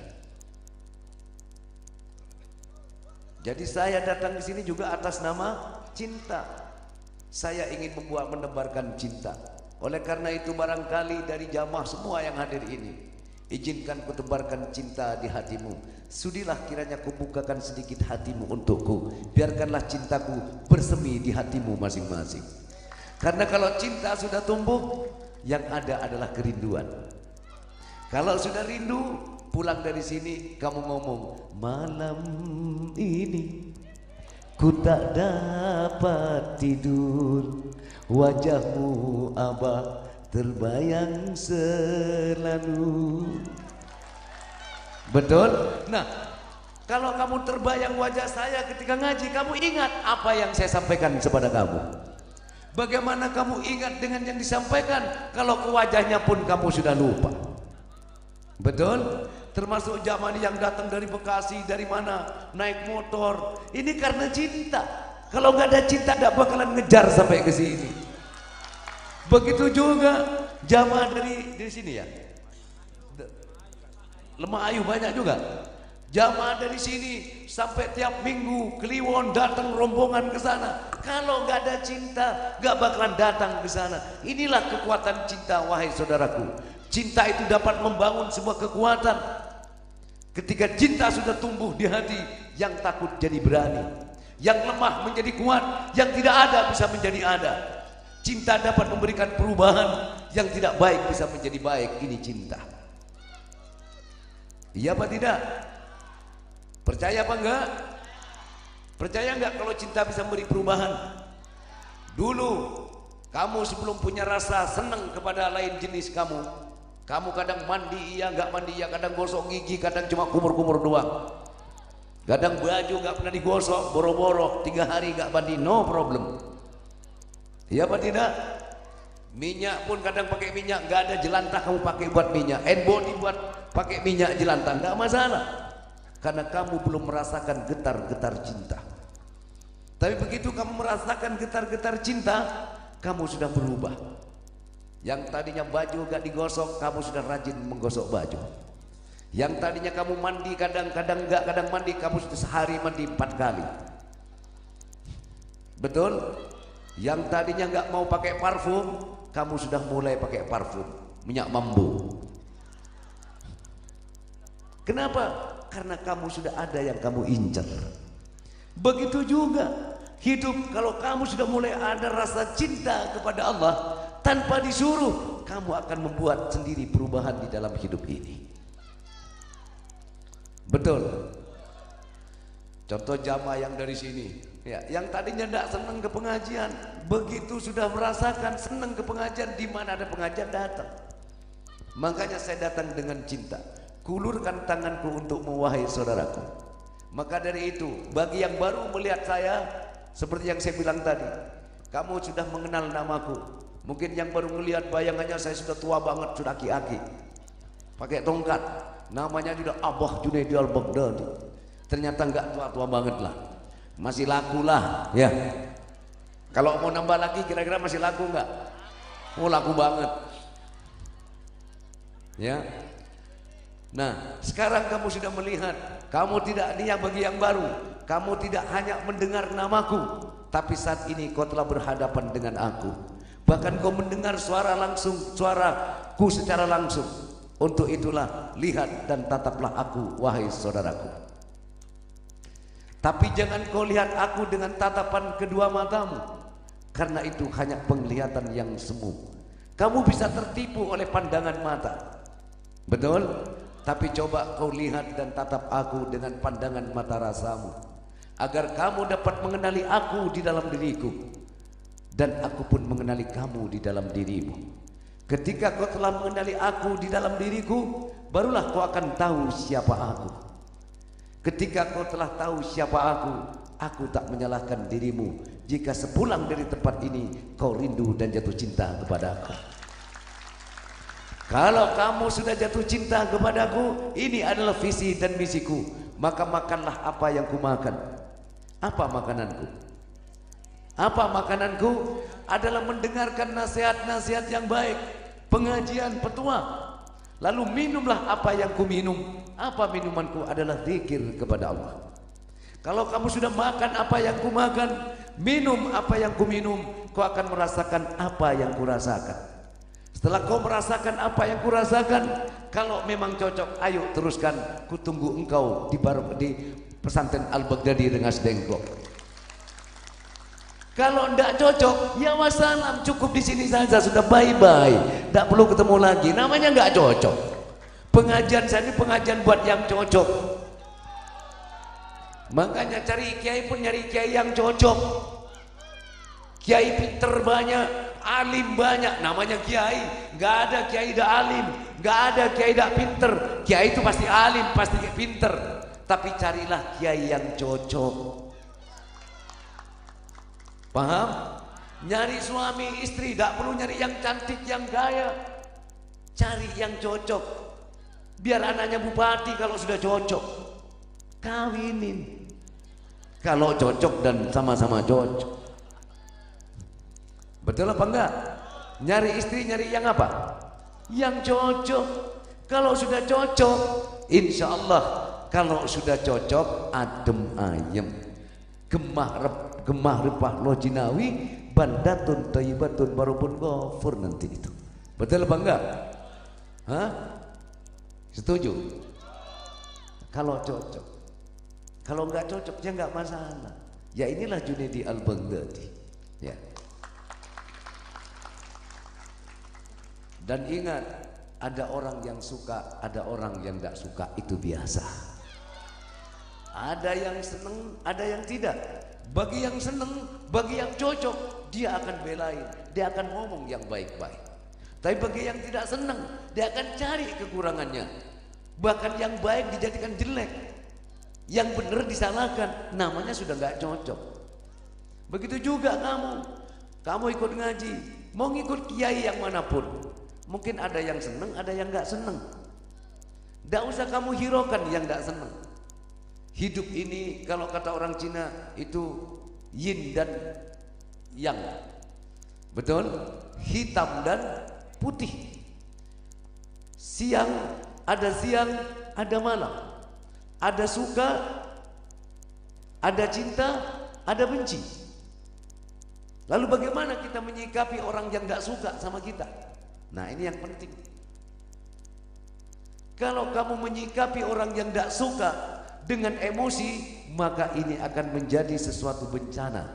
Jadi saya datang ke sini juga atas nama cinta. Saya ingin menebarkan cinta. Oleh karena itu barangkali dari jamaah semua yang hadir ini, izinkan ku tebarkan cinta di hatimu. Sudilah kiranya ku bukakan sedikit hatimu untukku. Biarkanlah cintaku bersemi di hatimu masing-masing. Karena kalau cinta sudah tumbuh, yang ada adalah kerinduan. Kalau sudah rindu, pulang dari sini kamu ngomong, malam ini ku tak dapat tidur, wajahmu Abah terbayang selalu. Betul? Nah, kalau kamu terbayang wajah saya ketika ngaji, kamu ingat apa yang saya sampaikan kepada kamu. Bagaimana kamu ingat dengan yang disampaikan kalau ke wajahnya pun kamu sudah lupa? Betul? Termasuk zaman yang datang dari Bekasi, dari mana, naik motor. Ini karena cinta. Kalau nggak ada cinta, nggak bakalan ngejar sampai ke sini. Begitu juga jamaah dari sini ya. Lemah Ayu banyak juga. Jamaah dari sini sampai tiap minggu Kliwon datang rombongan ke sana. Kalau nggak ada cinta, nggak bakalan datang ke sana. Inilah kekuatan cinta, wahai saudaraku. Cinta itu dapat membangun sebuah kekuatan. Ketika cinta sudah tumbuh di hati, yang takut jadi berani, yang lemah menjadi kuat, yang tidak ada bisa menjadi ada. Cinta dapat memberikan perubahan, yang tidak baik bisa menjadi baik. Ini cinta. Iya apa tidak? Percaya apa enggak? Percaya enggak kalau cinta bisa memberi perubahan? Dulu kamu sebelum punya rasa senang kepada lain jenis kamu kadang mandi iya, enggak mandi iya, kadang gosok gigi, kadang cuma kumur-kumur doang. Kadang baju enggak pernah digosok, boro-boro 3 hari enggak mandi, no problem. Iya apa tidak? Minyak pun kadang pakai minyak, enggak ada jelantah kamu pakai buat minyak, body buat pakai minyak jelantah, enggak masalah. Karena kamu belum merasakan getar-getar cinta. Tapi begitu kamu merasakan getar-getar cinta, kamu sudah berubah. Yang tadinya baju gak digosok, kamu sudah rajin menggosok baju. Yang tadinya kamu mandi kadang-kadang gak, kadang mandi, kamu sudah sehari mandi 4 kali. Betul? Yang tadinya gak mau pakai parfum, kamu sudah mulai pakai parfum, minyak mambu. Kenapa? Karena kamu sudah ada yang kamu incar. Begitu juga hidup, kalau kamu sudah mulai ada rasa cinta kepada Allah, tanpa disuruh kamu akan membuat sendiri perubahan di dalam hidup ini. Betul? Contoh jamaah yang dari sini ya, yang tadinya tidak senang ke pengajian, begitu sudah merasakan senang ke pengajian, di mana ada pengajian datang. Makanya saya datang dengan cinta. Kulurkan tanganku untukmu, wahai saudaraku. Maka dari itu, bagi yang baru melihat saya, seperti yang saya bilang tadi, kamu sudah mengenal namaku. Mungkin yang baru melihat bayangannya saya sudah tua banget, sudah aki-aki, pakai tongkat, namanya sudah Abah Junaidi Al-Baghdadi. Ternyata enggak tua-tua banget lah, masih laku lah ya. Kalau mau nambah lagi kira-kira masih laku enggak? Oh laku banget ya. Nah, sekarang kamu sudah melihat, kamu tidak, ini yang bagi yang baru, kamu tidak hanya mendengar namaku, tapi saat ini kau telah berhadapan dengan aku. Bahkan kau mendengar suara langsung, suaraku secara langsung. Untuk itulah, lihat dan tataplah aku, wahai saudaraku. Tapi jangan kau lihat aku dengan tatapan kedua matamu, karena itu hanya penglihatan yang semu. Kamu bisa tertipu oleh pandangan mata. Betul? Tapi coba kau lihat dan tatap aku dengan pandangan mata rasamu, agar kamu dapat mengenali aku di dalam diriku, dan aku pun mengenali kamu di dalam dirimu. Ketika kau telah mengenali aku di dalam diriku, barulah kau akan tahu siapa aku. Ketika kau telah tahu siapa aku tak menyalahkan dirimu jika sepulang dari tempat ini kau rindu dan jatuh cinta kepada aku. Kalau kamu sudah jatuh cinta kepadaku, ini adalah visi dan misiku, maka makanlah apa yang kumakan. Apa makananku? Apa makananku? Adalah mendengarkan nasihat-nasihat yang baik, pengajian petua. Lalu minumlah apa yang kuminum. Apa minumanku? Adalah zikir kepada Allah. Kalau kamu sudah makan apa yang kumakan, minum apa yang kuminum, kau akan merasakan apa yang kurasakan. Setelah kau merasakan apa yang kurasakan, kalau memang cocok, ayo teruskan. Kutunggu engkau di pesantren Al-Baghdadi dengan Dengklok. Kalau tidak cocok, ya wassalam, cukup di sini saja, sudah bye-bye, tidak perlu ketemu lagi. Namanya nggak cocok. Pengajian saya ini pengajian buat yang cocok. Makanya cari kiai pun nyari kiai yang cocok. Kiai pinter banyak, alim banyak, namanya kiai. Nggak ada kiai dak alim, nggak ada kiai dak pinter. Kiai itu pasti alim, pasti pinter. Tapi carilah kiai yang cocok. Paham? Nyari suami istri, tak perlu nyari yang cantik, yang kaya. Cari yang cocok. Biar anaknya bupati kalau sudah cocok, kawinin. Kalau cocok dan sama-sama cocok. Betul apa enggak? Nyari istri, nyari yang apa? Yang cocok. Kalau sudah cocok, insya Allah, kalau sudah cocok, adem ayem, gemah repah lo jinawi, bandatun thayyibatun barupun ghafur nanti itu. Betul apa enggak? Hah? Setuju? Kalau cocok. Kalau enggak cocok ya enggak masalah. Ya inilah Junaidi Al-Baghdadi. Ya. Dan ingat, ada orang yang suka, ada orang yang tidak suka, itu biasa. Ada yang senang, ada yang tidak. Bagi yang senang, bagi yang cocok, dia akan belain, dia akan ngomong yang baik-baik. Tapi bagi yang tidak senang, dia akan cari kekurangannya. Bahkan yang baik dijadikan jelek, yang benar disalahkan, namanya sudah nggak cocok. Begitu juga kamu ikut ngaji, mau ngikut kiai yang manapun, mungkin ada yang senang, ada yang nggak senang. Nggak usah kamu hiraukan yang nggak senang. Hidup ini kalau kata orang Cina itu yin dan yang, betul? Hitam dan putih. Siang, ada malam. Ada suka, ada cinta, ada benci. Lalu bagaimana kita menyikapi orang yang nggak suka sama kita? Nah, ini yang penting. Kalau kamu menyikapi orang yang nggak suka dengan emosi, maka ini akan menjadi sesuatu bencana.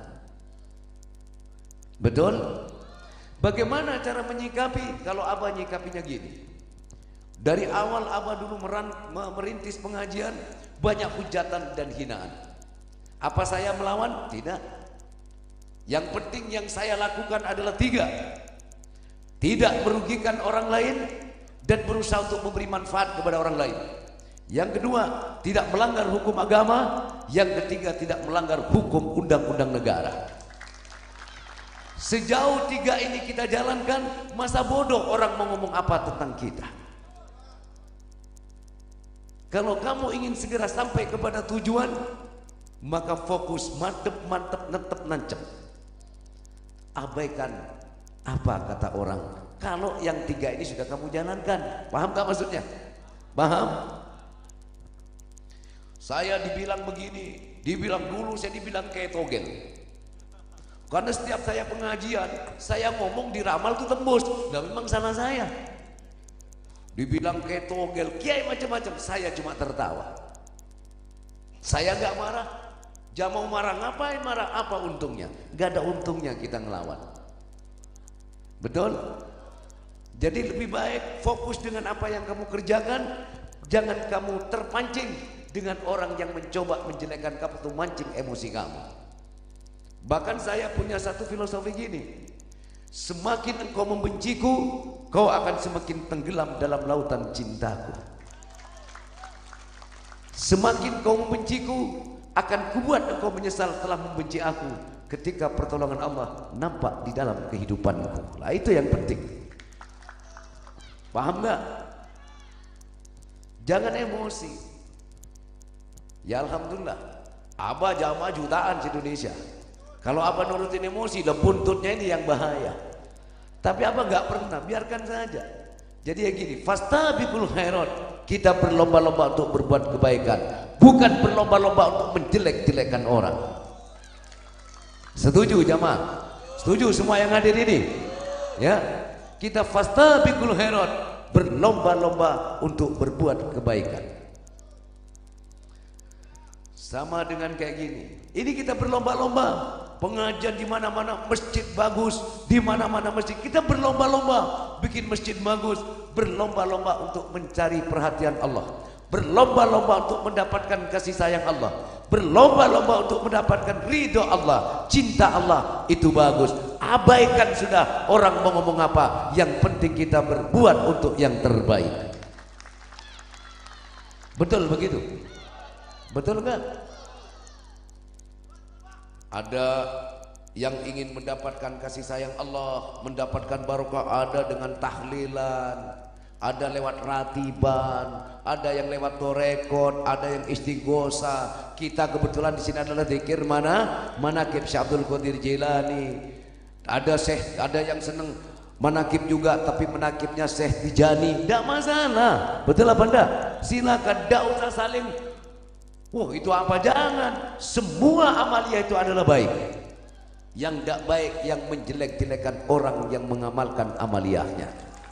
Betul? Bagaimana cara menyikapi? Kalau Abah nyikapinya gini. Dari awal Abah dulu merintis pengajian, banyak hujatan dan hinaan. Apa saya melawan? Tidak. Yang penting yang saya lakukan adalah 3. Tidak merugikan orang lain dan berusaha untuk memberi manfaat kepada orang lain. Yang kedua, tidak melanggar hukum agama. Yang ketiga, tidak melanggar hukum undang-undang negara. Sejauh 3 ini kita jalankan, masa bodoh orang mau ngomong apa tentang kita. Kalau kamu ingin segera sampai kepada tujuan, maka fokus, mantep, netep, nancep. Abaikan apa kata orang. Kalau yang 3 ini sudah kamu jalankan, paham gak maksudnya? Paham? Saya dibilang begini, dibilang dulu saya dibilang kayak togel. Karena setiap saya pengajian, saya ngomong diramal tuh tembus. Nah, memang salah saya. Dibilang kayak togel, kiai macam-macam, saya cuma tertawa. Saya gak marah. Jangan mau marah, ngapain marah? Apa untungnya? Gak ada untungnya kita ngelawan. Betul? Jadi lebih baik fokus dengan apa yang kamu kerjakan. Jangan kamu terpancing dengan orang yang mencoba menjelekkan kamu atau mancing emosi kamu. Bahkan saya punya satu filosofi gini, semakin engkau membenciku, kau akan semakin tenggelam dalam lautan cintaku. Semakin kau membenciku, akan kubuat engkau menyesal telah membenci aku ketika pertolongan Allah nampak di dalam kehidupanku. Lah itu yang penting. Paham nggak? Jangan emosi. Ya alhamdulillah, Abah jamaah jutaan di Indonesia. Kalau Abah nurutin emosi, lah buntutnya ini yang bahaya. Tapi Abah nggak pernah, biarkan saja. Jadi ya gini, fastabiqul khairat, kita berlomba-lomba untuk berbuat kebaikan, bukan berlomba-lomba untuk menjelek-jelekan orang. Setuju jamaah? Setuju semua yang hadir ini? Ya, kita fastabiqul khairat, berlomba-lomba untuk berbuat kebaikan. Sama dengan kayak gini. Ini kita berlomba-lomba. Pengajian di mana-mana, masjid bagus, di mana-mana masjid. Kita berlomba-lomba bikin masjid bagus, berlomba-lomba untuk mencari perhatian Allah, berlomba-lomba untuk mendapatkan kasih sayang Allah, berlomba-lomba untuk mendapatkan ridho Allah, cinta Allah. Itu bagus. Abaikan sudah orang mau ngomong apa. Yang penting kita berbuat untuk yang terbaik. Betul begitu? Betul enggak? Ada yang ingin mendapatkan kasih sayang Allah, mendapatkan barokah, ada dengan tahlilan, ada lewat ratiban, ada yang lewat torekot, ada yang istighosa. Kita kebetulan di sini adalah zikir manakib Syekh Abdul Qadir Jilani. Ada yang seneng manakib juga, tapi manakibnya Syekh Tijani. Tidak masalah, betul apa enggak? Silakan, tidak usah saling wah itu apa, jangan. Semua amalia itu adalah baik. Yang tidak baik yang menjelek-jelekan orang yang mengamalkan amaliyahnya.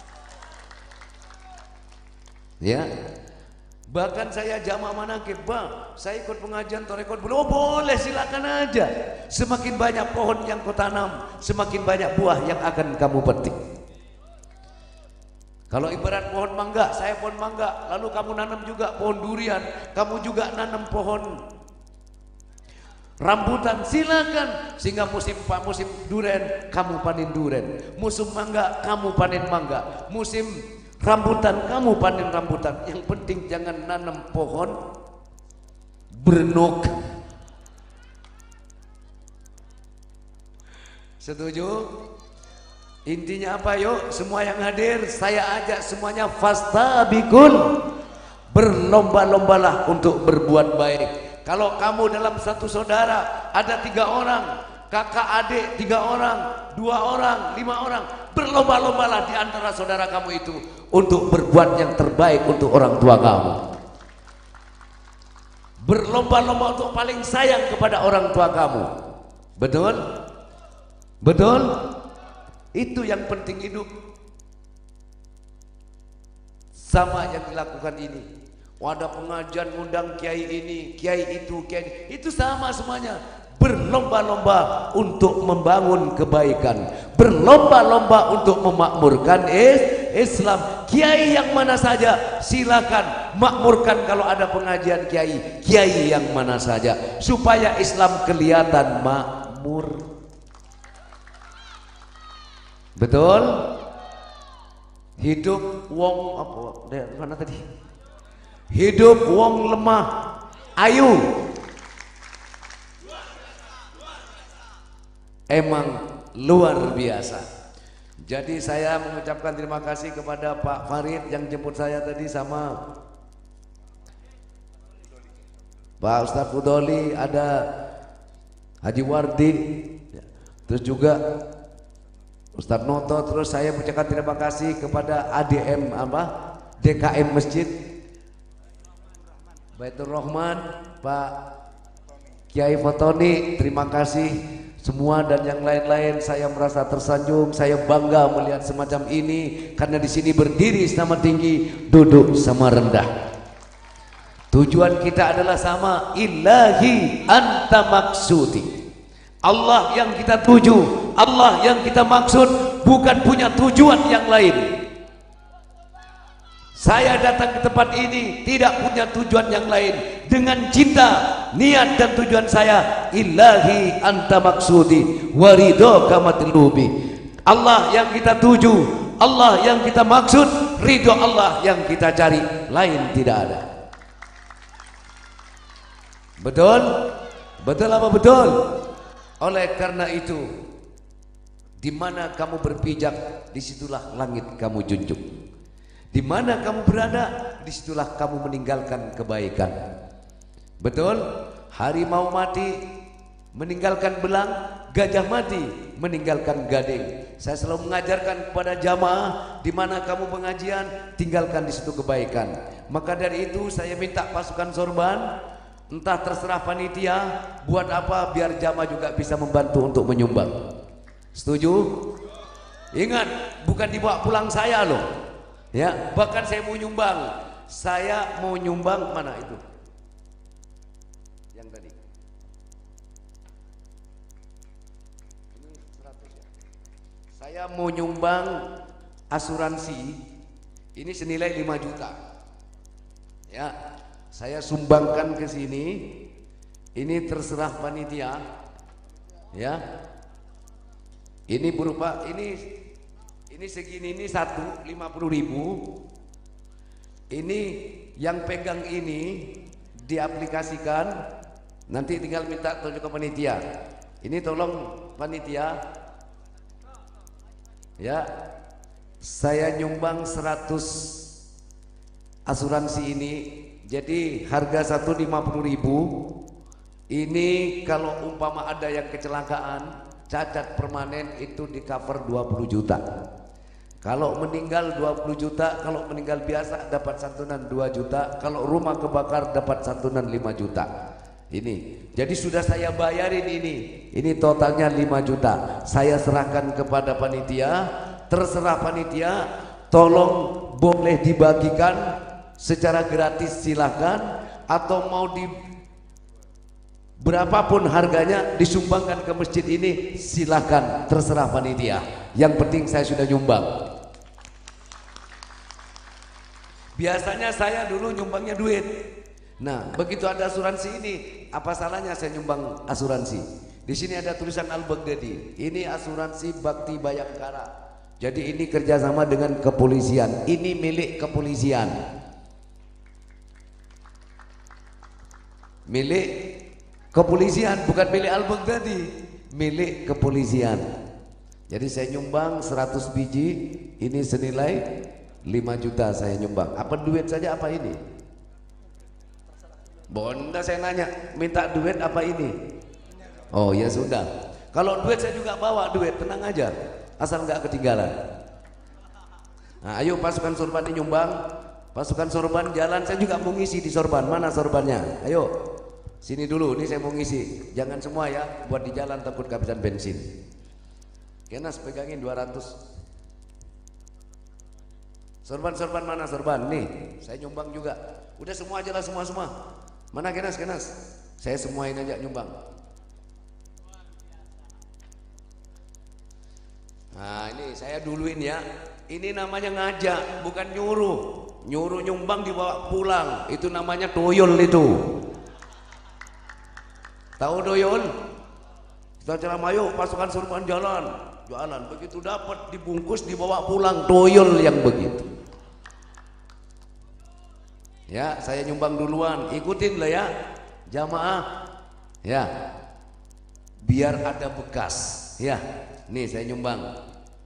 Ya. Bahkan saya jamaah manakib, bang, saya ikut pengajian torekot, belum boleh, silakan aja. Semakin banyak pohon yang kau tanam, semakin banyak buah yang akan kamu petik. Kalau ibarat pohon mangga, saya pohon mangga, lalu kamu nanam juga pohon durian, kamu juga nanam pohon rambutan, silakan. Sehingga musim durian kamu panen durian, musim mangga kamu panen mangga, musim rambutan kamu panen rambutan. Yang penting jangan nanam pohon bernuk. Setuju? Intinya apa yuk? Semua yang hadir saya ajak semuanya fastabiqul, berlomba-lombalah untuk berbuat baik. Kalau kamu dalam satu saudara ada 3 orang, kakak adik 3 orang, 2 orang, 5 orang, berlomba-lombalah di antara saudara kamu itu untuk berbuat yang terbaik untuk orang tua kamu. Berlomba-lomba untuk paling sayang kepada orang tua kamu. Betul? Betul? Itu yang penting hidup. Sama yang dilakukan ini. Wadah pengajian undang kiai ini, kiai itu, kiai itu sama semuanya. Berlomba-lomba untuk membangun kebaikan, berlomba-lomba untuk memakmurkan Islam. Kiai yang mana saja silakan makmurkan. Kalau ada pengajian kiai, kiai yang mana saja, supaya Islam kelihatan makmur. Betul? Hidup wong apa? Mana tadi? Hidup wong lemah ayu. Emang luar biasa. Jadi saya mengucapkan terima kasih kepada Pak Farid yang jemput saya tadi, sama Pak Ustadz Fudoli, ada Haji Wardi, terus juga Ustadz Noto. Terus saya mengucapkan terima kasih kepada ADM DKM Masjid Baitur Rahman, Pak Kiai Fotoni, terima kasih semua, dan yang lain-lain. Saya merasa tersanjung, saya bangga melihat semacam ini, karena di sini berdiri sama tinggi, duduk sama rendah. Tujuan kita adalah sama, ilahi anta maksudi. Allah yang kita tuju, Allah yang kita maksud, bukan punya tujuan yang lain. Saya datang ke tempat ini tidak punya tujuan yang lain. Dengan cinta, niat dan tujuan saya, ilahi anta maksudi waridhoka matlubi. Allah yang kita tuju, Allah yang kita maksud, ridho Allah yang kita cari, lain tidak ada. Betul? Betul apa betul? Oleh karena itu, di mana kamu berpijak, disitulah langit kamu junjung. Di mana kamu berada, disitulah kamu meninggalkan kebaikan. Betul? Harimau mati meninggalkan belang, gajah mati meninggalkan gading. Saya selalu mengajarkan kepada jamaah, di mana kamu pengajian, tinggalkan di situ kebaikan. Maka dari itu saya minta pasukan sorban, entah terserah panitia buat apa, biar jamaah juga bisa membantu untuk menyumbang. Setuju? Ingat, bukan dibawa pulang saya loh. Ya, bahkan saya mau nyumbang. Saya mau nyumbang, mana itu? Yang tadi. Ini 100 ya. Saya mau nyumbang asuransi. Ini senilai 5 juta. Ya, saya sumbangkan ke sini. Ini terserah panitia. Ya. Ini berupa ini segini, ini 150.000. Ini yang pegang ini diaplikasikan, nanti tinggal minta tunjuk ke panitia. Ini tolong panitia, ya, saya nyumbang 100 asuransi ini. Jadi harga 150.000. Ini kalau umpama ada yang kecelakaan, cacat permanen, itu di cover 20 juta. Kalau meninggal 20 juta, kalau meninggal biasa dapat santunan 2 juta, kalau rumah kebakar dapat santunan 5 juta. Ini, jadi sudah saya bayarin ini totalnya 5 juta. Saya serahkan kepada panitia, terserah panitia, tolong boleh dibagikan secara gratis silahkan, atau mau di berapapun harganya disumbangkan ke masjid ini, silahkan, terserah panitia. Yang penting saya sudah nyumbang. Biasanya saya dulu nyumbangnya duit. Nah, begitu ada asuransi ini, apa salahnya saya nyumbang asuransi? Di sini ada tulisan Al-Baghdadi. Ini asuransi Bakti Bayangkara. Jadi ini kerjasama dengan kepolisian. Ini milik kepolisian. Milik kepolisian, bukan milik Al-Baghdadi, milik kepolisian. Jadi saya nyumbang 100 biji, ini senilai 5 juta saya nyumbang. Apa duit saja apa ini? Bonda saya nanya, minta duit apa ini? Oh ya sudah. Kalau duit saya juga bawa duit, tenang aja, asal nggak ketinggalan. Nah, ayo pasukan sorban ini nyumbang. Pasukan sorban jalan, saya juga mau ngisi di sorban. Mana sorbannya? Ayo. Sini dulu, ini saya mau ngisi. Jangan semua ya, buat di jalan takut kehabisan bensin. Kenas pegangin 200. Sorban mana sorban? Nih, saya nyumbang juga. Udah semua aja lah, semua. Mana Kenas? Saya semuain aja nyumbang. Nah, ini saya duluin ya. Ini namanya ngajak, bukan nyuruh. Nyuruh nyumbang dibawa pulang, itu namanya toyol itu. Tahu doyol? Kita ceramah, yuk pasukan sorban jalan. Begitu dapat dibungkus dibawa pulang, doyol yang begitu. Ya, saya nyumbang duluan, ikutin lah ya jamaah. Ya, biar ada bekas. Ya, nih saya nyumbang.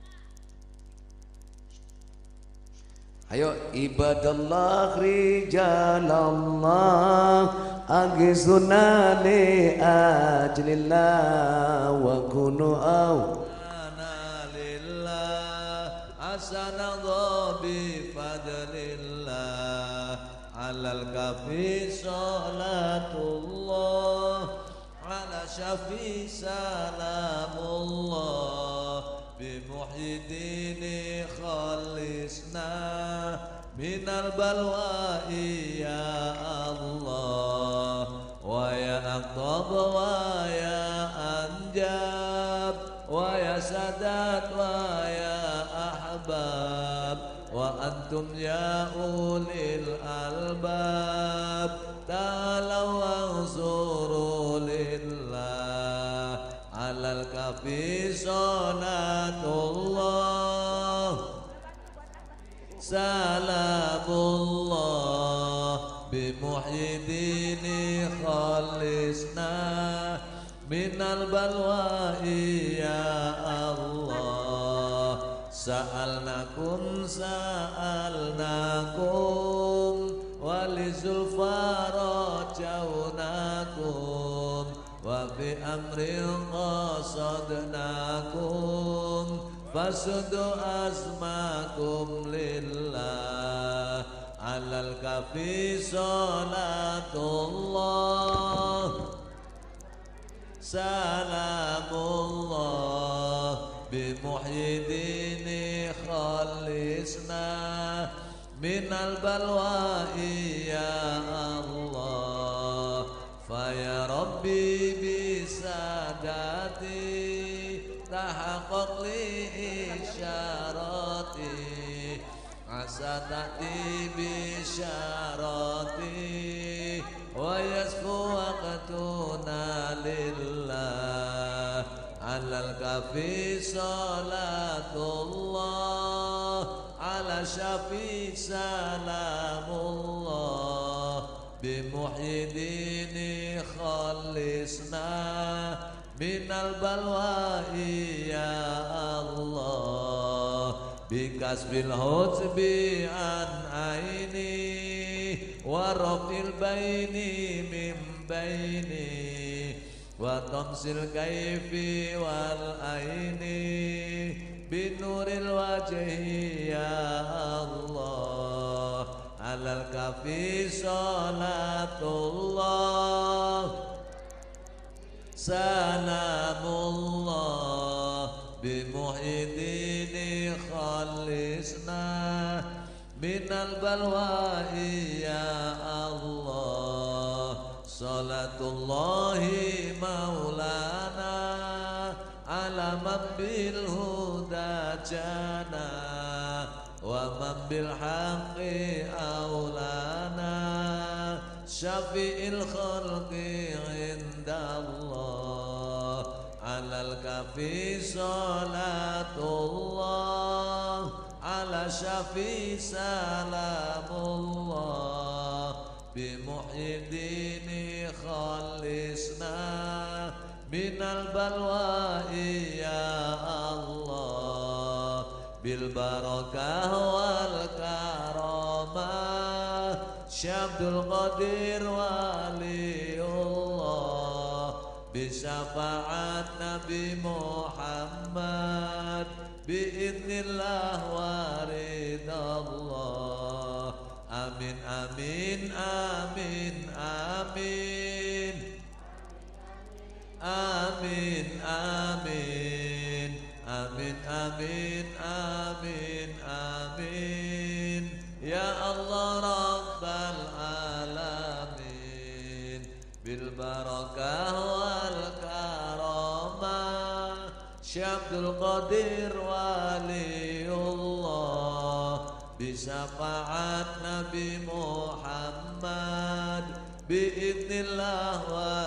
Ayo ibadallah rijalallah aghizuna li ajlillah wa kunu awana lillah asanadha bi fadlillah alal kafi salatullah ala syafi salamullah bimuhyiddini khalisna minal balwa'i ya Allah wa ya aqtab wa ya anjab wa ya sadat wa ya ahbab wa anta antum ya ulil albab ta'alaw anzuru lillah alal kafi salatullah salamullah bimuhyiddini khalisna minal balwa'i ya Allah sa'alnakum walizulfara jaunakum wa fi amrin qasadnakum fasudu asmakum lillah alal kafi salatullah salamullah bimuhyiddini khalisna minal balwa'i ya Allah faya rabbi bisadati tahaqqaq li isyarati asatati bisyarati wa yasfu waqtuna lillah alal kafi salatullah ala syafi salamullah bimuhyiddini khalisna minal balwa'i ya Allah bikasbil hutbi an aini wa rafil baini min baini wa tamsil kaifi wal aini binuril wajhi ya Allah alal kafi salatullah salamullah bimuhyiddini khalisna minal balwa'i ya Allah salatullahi maulana ala man bil huda jana wa man bil haqqi aulana syafi'il khalqi indallah alal kafi salatullah ala syafi salamullah bimuhyiddini khalisna minal balwa'i ya Allah bil barakah wal karamah syabdul qadir waliullah bisyafaat Nabi Muhammad biidznillah waridallah amin amin amin amin amin amin amin amin amin amin ya Allah rabbal alamin bil barakah wal karamah syabdul qadir waliullah bisyafaat Nabi Muhammad biidznillah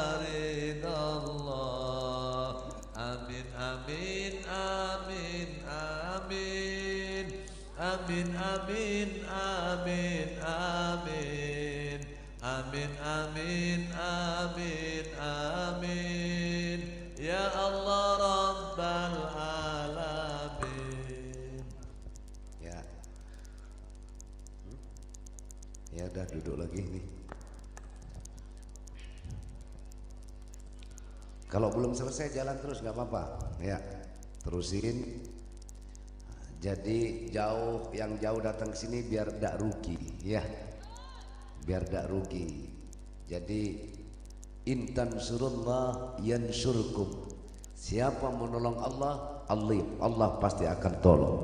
waridallah amin amin amin amin amin amin amin amin amin amin amin amin ya Allah rabbal alamin ya ya udah duduk lagi nih. Kalau belum selesai jalan terus nggak apa-apa ya, terusin. Jadi yang jauh datang ke sini biar tidak rugi ya, biar tidak rugi. Jadi intan surullah yansurkum, siapa menolong Allah, Allah pasti akan tolong.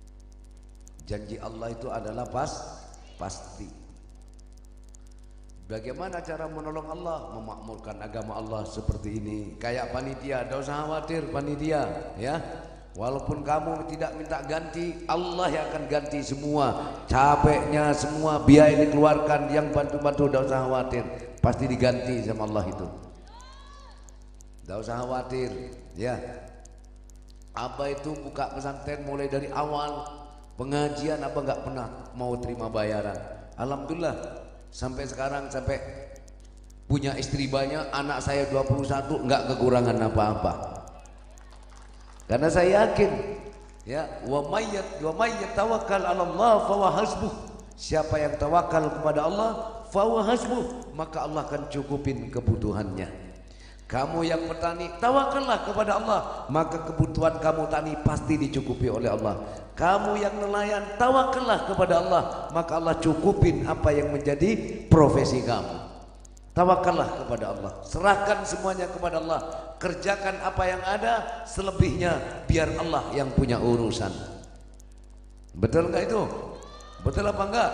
Janji Allah itu adalah pasti. Bagaimana cara menolong Allah? Memakmurkan agama Allah seperti ini. Kayak panitia, tidak usah khawatir panitia, ya. Walaupun kamu tidak minta ganti, Allah yang akan ganti semua. Capeknya semua, biaya dikeluarkan, yang bantu-bantu tidak usah khawatir, pasti diganti sama Allah itu. Tidak usah khawatir, ya. Abah itu buka pesantren mulai dari awal pengajian, Abah nggak pernah mau terima bayaran. Alhamdulillah. Sampai sekarang, sampai punya istri banyak, anak saya 21, enggak kekurangan apa-apa. Karena saya yakin, ya, wa mayyat tawakkal 'ala Allah fa huwa hasbuh. Siapa yang tawakal kepada Allah, fa huwa hasbuh, maka Allah akan cukupin kebutuhannya. Kamu yang petani, tawakallah kepada Allah, maka kebutuhan kamu tani pasti dicukupi oleh Allah. Kamu yang nelayan, tawakallah kepada Allah, maka Allah cukupin apa yang menjadi profesi kamu. Tawakallah kepada Allah, serahkan semuanya kepada Allah, kerjakan apa yang ada, selebihnya biar Allah yang punya urusan. Betul nggak itu? Betul apa enggak?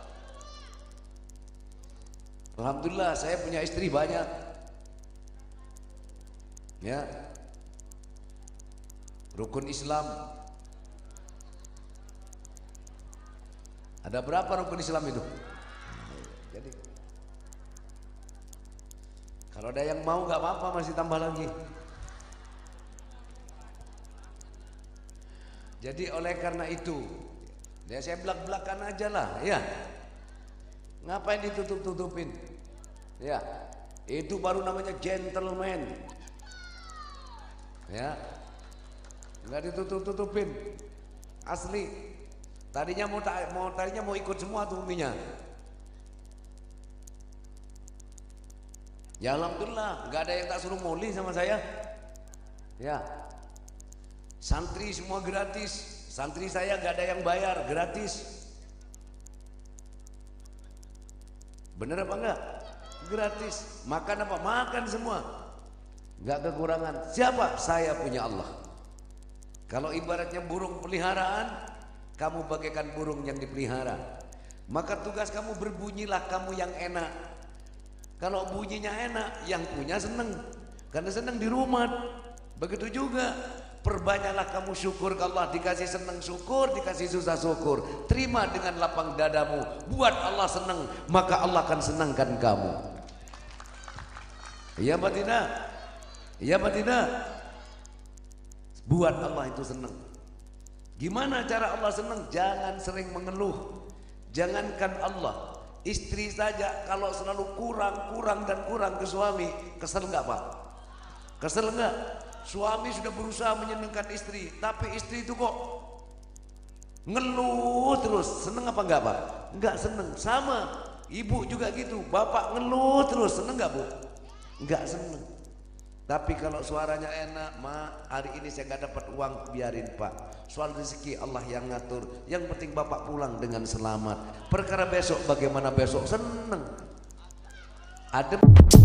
Alhamdulillah saya punya istri banyak. Ya, rukun Islam ada berapa rukun Islam itu? Jadi kalau ada yang mau nggak apa-apa, masih tambah lagi. Jadi oleh karena itu, ya saya belak-belakan aja lah, ya. Ngapain ditutup-tutupin? Ya, itu baru namanya gentleman. Ya, nggak ditutup-tutupin, asli. Tadinya mau ikut semua tuh uminya. Ya alhamdulillah, nggak ada yang tak suruh moli sama saya. Ya, santri semua gratis. Santri saya nggak ada yang bayar, gratis. Bener apa enggak? Gratis. Makan apa? Makan semua. Gak kekurangan. Siapa? Saya punya Allah. Kalau ibaratnya burung peliharaan, kamu bagaikan burung yang dipelihara. Maka tugas kamu berbunyilah kamu yang enak. Kalau bunyinya enak, yang punya seneng, karena seneng di rumah. Begitu juga, perbanyaklah kamu syukur ke Allah. Dikasih seneng syukur, dikasih susah syukur. Terima dengan lapang dadamu. Buat Allah seneng, maka Allah akan senangkan kamu. Iya apa tidak? Iya apa tidak? Buat Allah itu senang. Gimana cara Allah senang? Jangan sering mengeluh. Jangankan Allah, istri saja kalau selalu kurang ke suami, kesel nggak Pak? Kesel nggak? Suami sudah berusaha menyenangkan istri, tapi istri itu kok ngeluh terus. Seneng apa enggak Pak? Enggak seneng. Sama, ibu juga gitu. Bapak ngeluh terus, seneng nggak Bu? Enggak seneng. Tapi kalau suaranya enak, "Ma, hari ini saya nggak dapat uang, biarin Pak. Soal rezeki Allah yang ngatur. Yang penting Bapak pulang dengan selamat. Perkara besok bagaimana besok, seneng." Adem.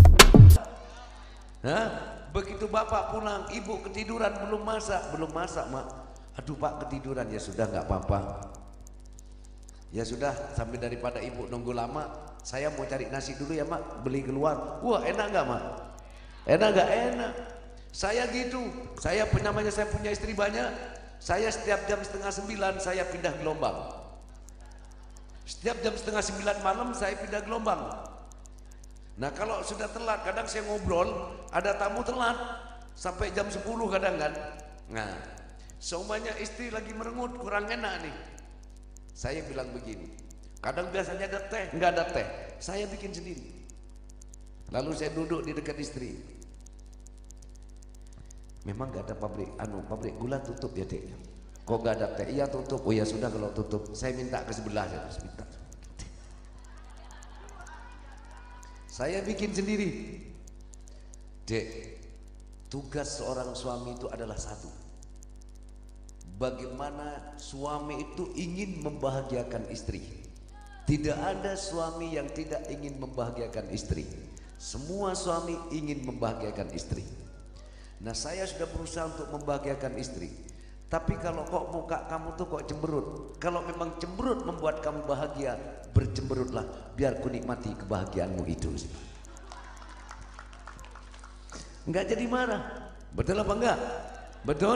Hah? Begitu Bapak pulang, Ibu ketiduran belum masak, Mak. Aduh Pak, ketiduran. Ya sudah, nggak apa-apa. Ya sudah, sambil daripada Ibu nunggu lama, saya mau cari nasi dulu ya Mak, beli keluar. Wah, enak nggak Mak? Enak gak? Enak. Saya gitu. Saya punya istri banyak. Saya setiap jam 8:30 saya pindah gelombang. Setiap jam 8:30 malam saya pindah gelombang. Nah kalau sudah telat, kadang saya ngobrol, ada tamu telat sampai jam 10 kadang kan. Nah, seumanya istri lagi merengut, kurang enak nih. Saya bilang begini, kadang biasanya ada teh, nggak ada teh, saya bikin sendiri. Lalu saya duduk di dekat istri. Memang gak ada pabrik gula tutup ya Dek? Kok gak ada teh? Iya tutup. Oh ya sudah kalau tutup, saya minta ke sebelah ya. Saya bikin sendiri. Dek, tugas seorang suami itu adalah satu. Bagaimana suami itu ingin membahagiakan istri. Tidak ada suami yang tidak ingin membahagiakan istri. Semua suami ingin membahagiakan istri. Nah saya sudah berusaha untuk membahagiakan istri. Tapi kalau kok muka kamu tuh kok cemberut, kalau memang cemberut membuat kamu bahagia, bercemberutlah biar ku nikmati kebahagiaanmu itu. Enggak jadi marah. Betul apa enggak? Betul?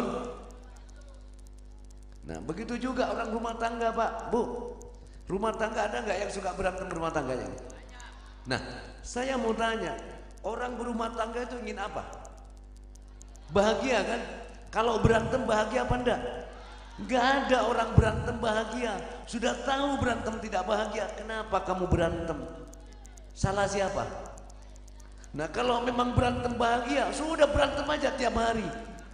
Nah begitu juga orang rumah tangga Pak, Bu. Rumah tangga ada enggak yang suka berantem rumah tangganya? Nah saya mau tanya, orang berumah tangga itu ingin apa? Bahagia kan? Kalau berantem bahagia apa enggak? Enggak ada orang berantem bahagia. Sudah tahu berantem tidak bahagia, kenapa kamu berantem? Salah siapa? Nah kalau memang berantem bahagia, sudah berantem aja tiap hari.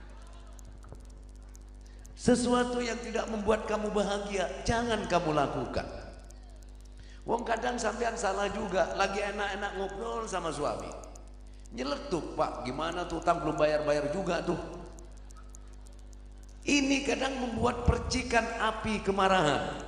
Sesuatu yang tidak membuat kamu bahagia, jangan kamu lakukan. Wong kadang sampean salah juga, lagi enak-enak ngobrol sama suami. Nyeletuk, Pak, gimana tuh utang belum bayar-bayar juga tuh. Ini kadang membuat percikan api kemarahan.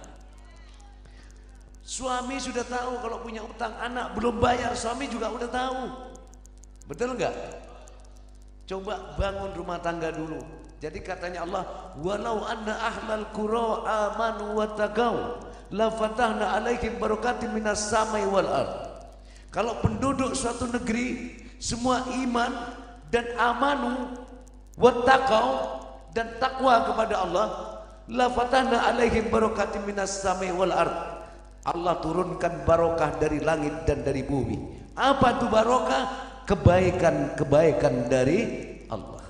Suami sudah tahu kalau punya utang, anak belum bayar, suami juga udah tahu. Betul enggak? Coba bangun rumah tangga dulu. Jadi katanya Allah, walau anna ahlal qura amanu wattaqau la fatahna alaihim barakatim minas samai wal ard. Kalau penduduk suatu negeri semua iman dan amanu wattaqau dan takwa kepada Allah, la fatahna alaihim barakatim minas samai wal ard. Allah turunkan barokah dari langit dan dari bumi. Apa itu barokah? Kebaikan-kebaikan dari Allah.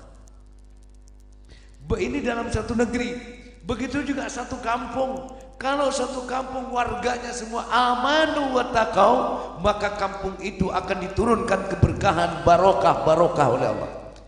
Ini dalam satu negeri. Begitu juga satu kampung. Kalau satu kampung warganya semua amanu wa taqau, maka kampung itu akan diturunkan keberkahan, barokah oleh Allah.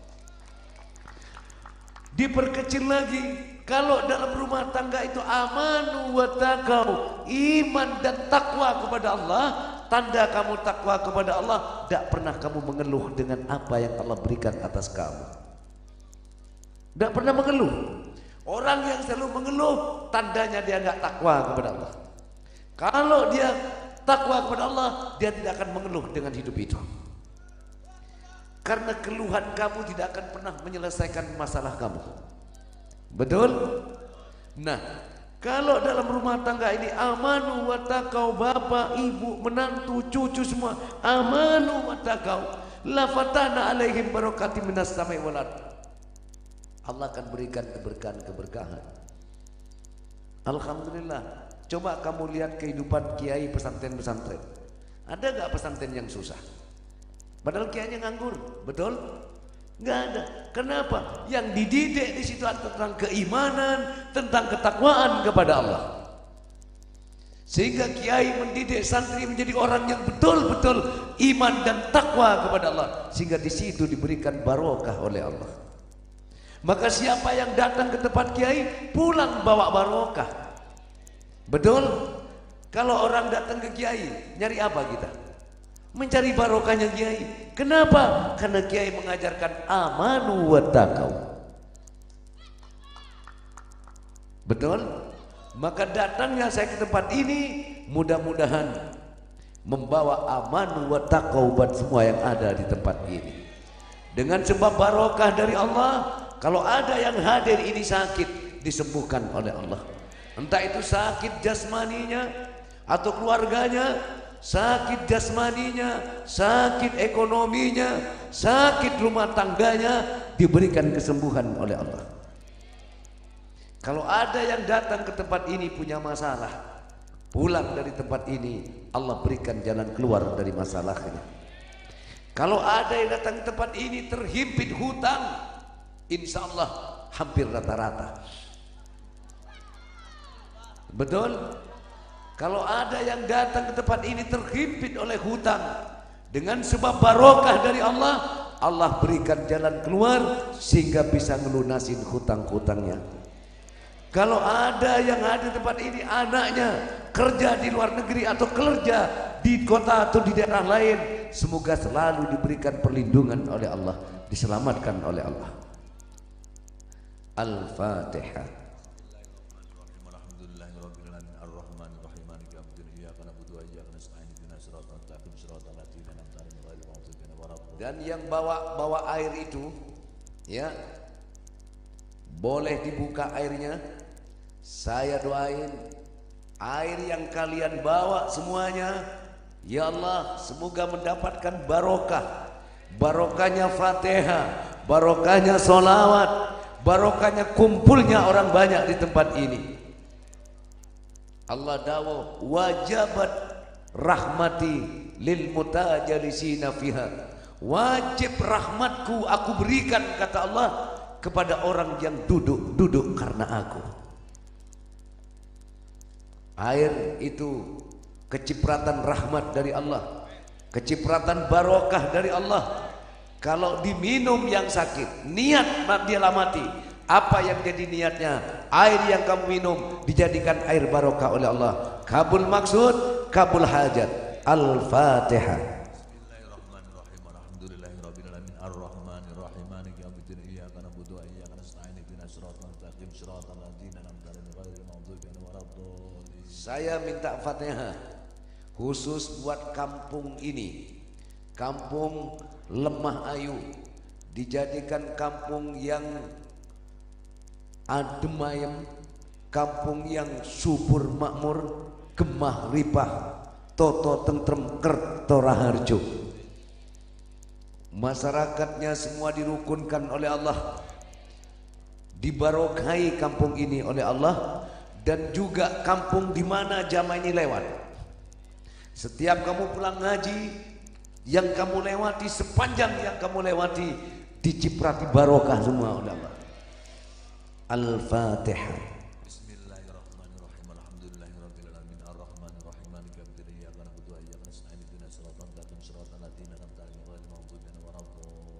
Diperkecil lagi, kalau dalam rumah tangga itu amanu wa taqau, iman dan takwa kepada Allah, tanda kamu takwa kepada Allah, tidak pernah kamu mengeluh dengan apa yang Allah berikan atas kamu. Tidak pernah mengeluh. Orang yang selalu mengeluh, tandanya dia nggak takwa kepada Allah. Kalau dia takwa kepada Allah, dia tidak akan mengeluh dengan hidup itu. Karena keluhan kamu tidak akan pernah menyelesaikan masalah kamu. Betul? Nah, kalau dalam rumah tangga ini amanu wa taqau, bapak, ibu, menantu, cucu semua amanu wa taqau, la fatana alaihim barakatim minas samai wal ard. Allah akan berikan keberkahan-keberkahan. Alhamdulillah. Coba kamu lihat kehidupan kiai pesantren-pesantren. Ada gak pesantren yang susah? Padahal kiainya nganggur, betul? Nggak ada. Kenapa? Yang dididik di situ tentang keimanan, tentang ketakwaan kepada Allah. Sehingga kiai mendidik santri menjadi orang yang betul-betul iman dan takwa kepada Allah. Sehingga di situ diberikan barokah oleh Allah. Maka siapa yang datang ke tempat kiai pulang bawa barokah. Betul? Kalau orang datang ke kiai nyari apa kita? Mencari barokahnya kiai. Kenapa? Karena kiai mengajarkan amanu wa taqau. Betul? Maka datangnya saya ke tempat ini mudah-mudahan membawa amanu wa taqau buat semua yang ada di tempat ini. Dengan sebab barokah dari Allah, kalau ada yang hadir ini sakit, disembuhkan oleh Allah. Entah itu sakit jasmaninya atau keluarganya, sakit jasmaninya, sakit ekonominya, sakit rumah tangganya, diberikan kesembuhan oleh Allah. Kalau ada yang datang ke tempat ini punya masalah, pulang dari tempat ini, Allah berikan jalan keluar dari masalahnya. Kalau ada yang datang ke tempat ini terhimpit hutang, insya Allah hampir rata-rata. Betul? Kalau ada yang datang ke tempat ini terhimpit oleh hutang, dengan sebab barokah dari Allah, Allah berikan jalan keluar sehingga bisa melunasin hutang-hutangnya. Kalau ada yang ada di tempat ini anaknya kerja di luar negeri atau kerja di kota atau di daerah lain, semoga selalu diberikan perlindungan oleh Allah, diselamatkan oleh Allah. Al-Fatihah. Dan yang bawa air itu, ya, Boleh dibuka airnya. Saya doain air yang kalian bawa semuanya, ya Allah, semoga mendapatkan barokah. Barokahnya Fatihah, barokahnya solawat, barokahnya kumpulnya orang banyak di tempat ini. Allah dawuh, wajabat rahmati lil mutajalisina fiha. Wajib rahmatku aku berikan, kata Allah, kepada orang yang duduk-duduk karena aku. Air itu kecipratan rahmat dari Allah, kecipratan barokah dari Allah. Kalau diminum yang sakit, niat dia mati. Apa yang jadi niatnya? Air yang kamu minum dijadikan air barokah oleh Allah. Kabul maksud, kabul hajat. Al-Fatihah. Bismillahirrahmanirrahim. Alhamdulillahirabbil alamin arrahmanirrahim maliki yaumiddin iyyaka na'budu wa iyyaka nasta'in ihdinas siratal mustaqim siratal ladzina an'amta 'alaihim ghairil maghdubi 'alaihim waladdallin. Saya minta Fatihah khusus buat kampung ini. Kampung Lemah Ayu dijadikan kampung yang adem ayem, kampung yang subur makmur, gemah ripah, toto tentrem kerto raharjo. Masyarakatnya semua dirukunkan oleh Allah, dibarokahi kampung ini oleh Allah, dan juga kampung di mana jamaah ini lewat. Setiap kamu pulang ngaji, yang kamu lewati, sepanjang yang kamu lewati, diciprati barokah semua oleh Allah. Al-Fatihah. Bismillahirrahmanirrahim. Alhamdulillahirabbil alamin arrahmanirrahim maliki yaumiddin iyyaka na'budu wa iyyaka nasta'in ihdinas siratal mustaqim siratal ladzina an'amta 'alaihim ghairil maghdubi 'alaihim waladdallin.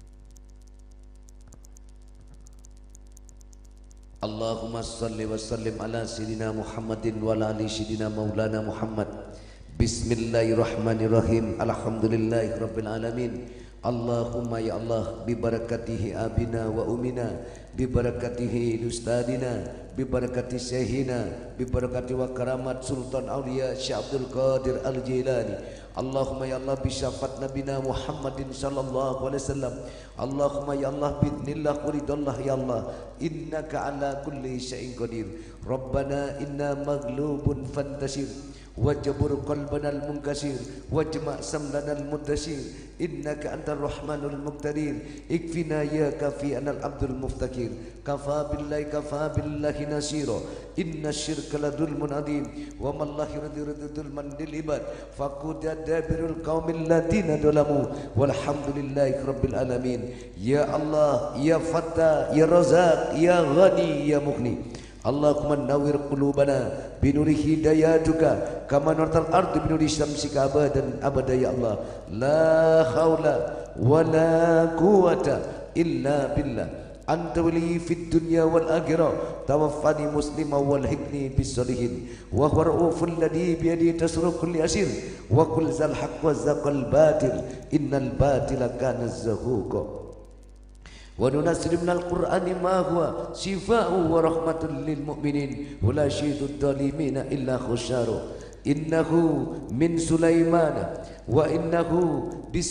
Allahumma shalli wa sallim ala sayyidina Muhammadin wa ala ali sayyidina maulana Muhammad. Bismillahirrahmanirrahim. Alhamdulillahirabbil alamin. Allahumma ya Allah bi barakatihi abina wa umina, bi barakatihi ustadina, bi barakati syekhina, bi barakati wa karamat Sultan Aulia Syekh Abdul Qadir Al-Jilani. Allahumma ya Allah bi syafaat nabina Muhammadin sallallahu alaihi wasallam. Allahumma ya Allah bi idznillah wa ridallah ya Allah, innaka ala kulli syai'in qadir. Rabbana inna maghlubun fantasir wajbur qalbana al-munkasir wajma' samlana al-muddasir innaka antar rahmanul muqtadir ikfina ya kafi anal abdul muftakir kafa billahi nasira inna syirka la dhulmun adim wa mallahi radhul man lil ibad faqud dabirul qaumil ladina dolamu walhamdulillahi rabbil alamin. Ya Allah, ya Fattah, ya Razak, ya Ghani, ya Mughni. Allahumma nawwir qulubana binuri hidayatuka kama nurtal ardi binuri syamsika abadan abada ya Allah. La haula wa la quwata illa billah. Anta wali fid dunya wal akhirah. Tawaffani muslima wal hikni bis salihin. Wa huwa rauful ladhi bi yadihi tasru kulli asir. Wa kul zal haqq wa zaqal batil. Innal batila kana zahuqa. Wa nunazzilu minal qur'ani ma huwa shifaa'un wa rahmatun lil mu'minin wa la yazidu dhalimina illa khusara. Innahu min Sulaimana wa innahu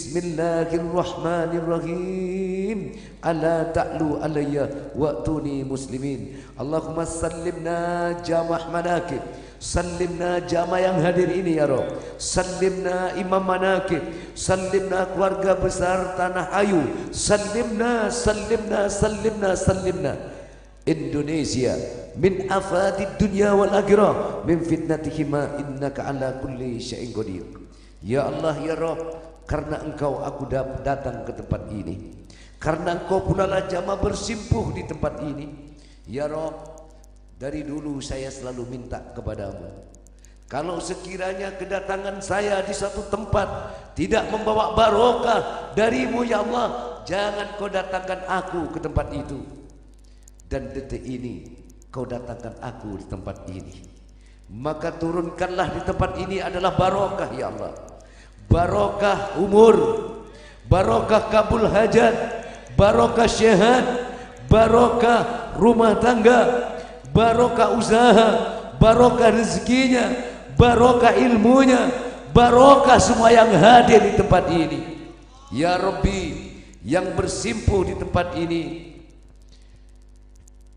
bismillahirrahmanirrahim. Ala ta'lu alayya wa'tuni muslimin. Allahumma sallimna jamah manakib, sallimna jamaah yang hadir ini ya Rabb, sallimna imam manakib, sallimna keluarga besar Tanah Ayu, sallimna Indonesia min afadid dunya wal akhirah min fitnatihima innaka ala kulli syai'in qadir. Ya Allah ya Rabb, karena Engkau aku datang ke tempat ini, karena Engkau pula lah jamaah bersimpuh di tempat ini. Ya Rabb, dari dulu saya selalu minta kepadamu, kalau sekiranya kedatangan saya di satu tempat tidak membawa barokah darimu ya Allah, jangan kau datangkan aku ke tempat itu. Dan detik ini kau datangkan aku di tempat ini, maka turunkanlah di tempat ini adalah barokah ya Allah. Barokah umur, barokah kabul hajat, barokah syahad, barokah rumah tangga, barokah usaha, barokah rezekinya, barokah ilmunya, barokah semua yang hadir di tempat ini. Ya Rabbi, yang bersimpuh di tempat ini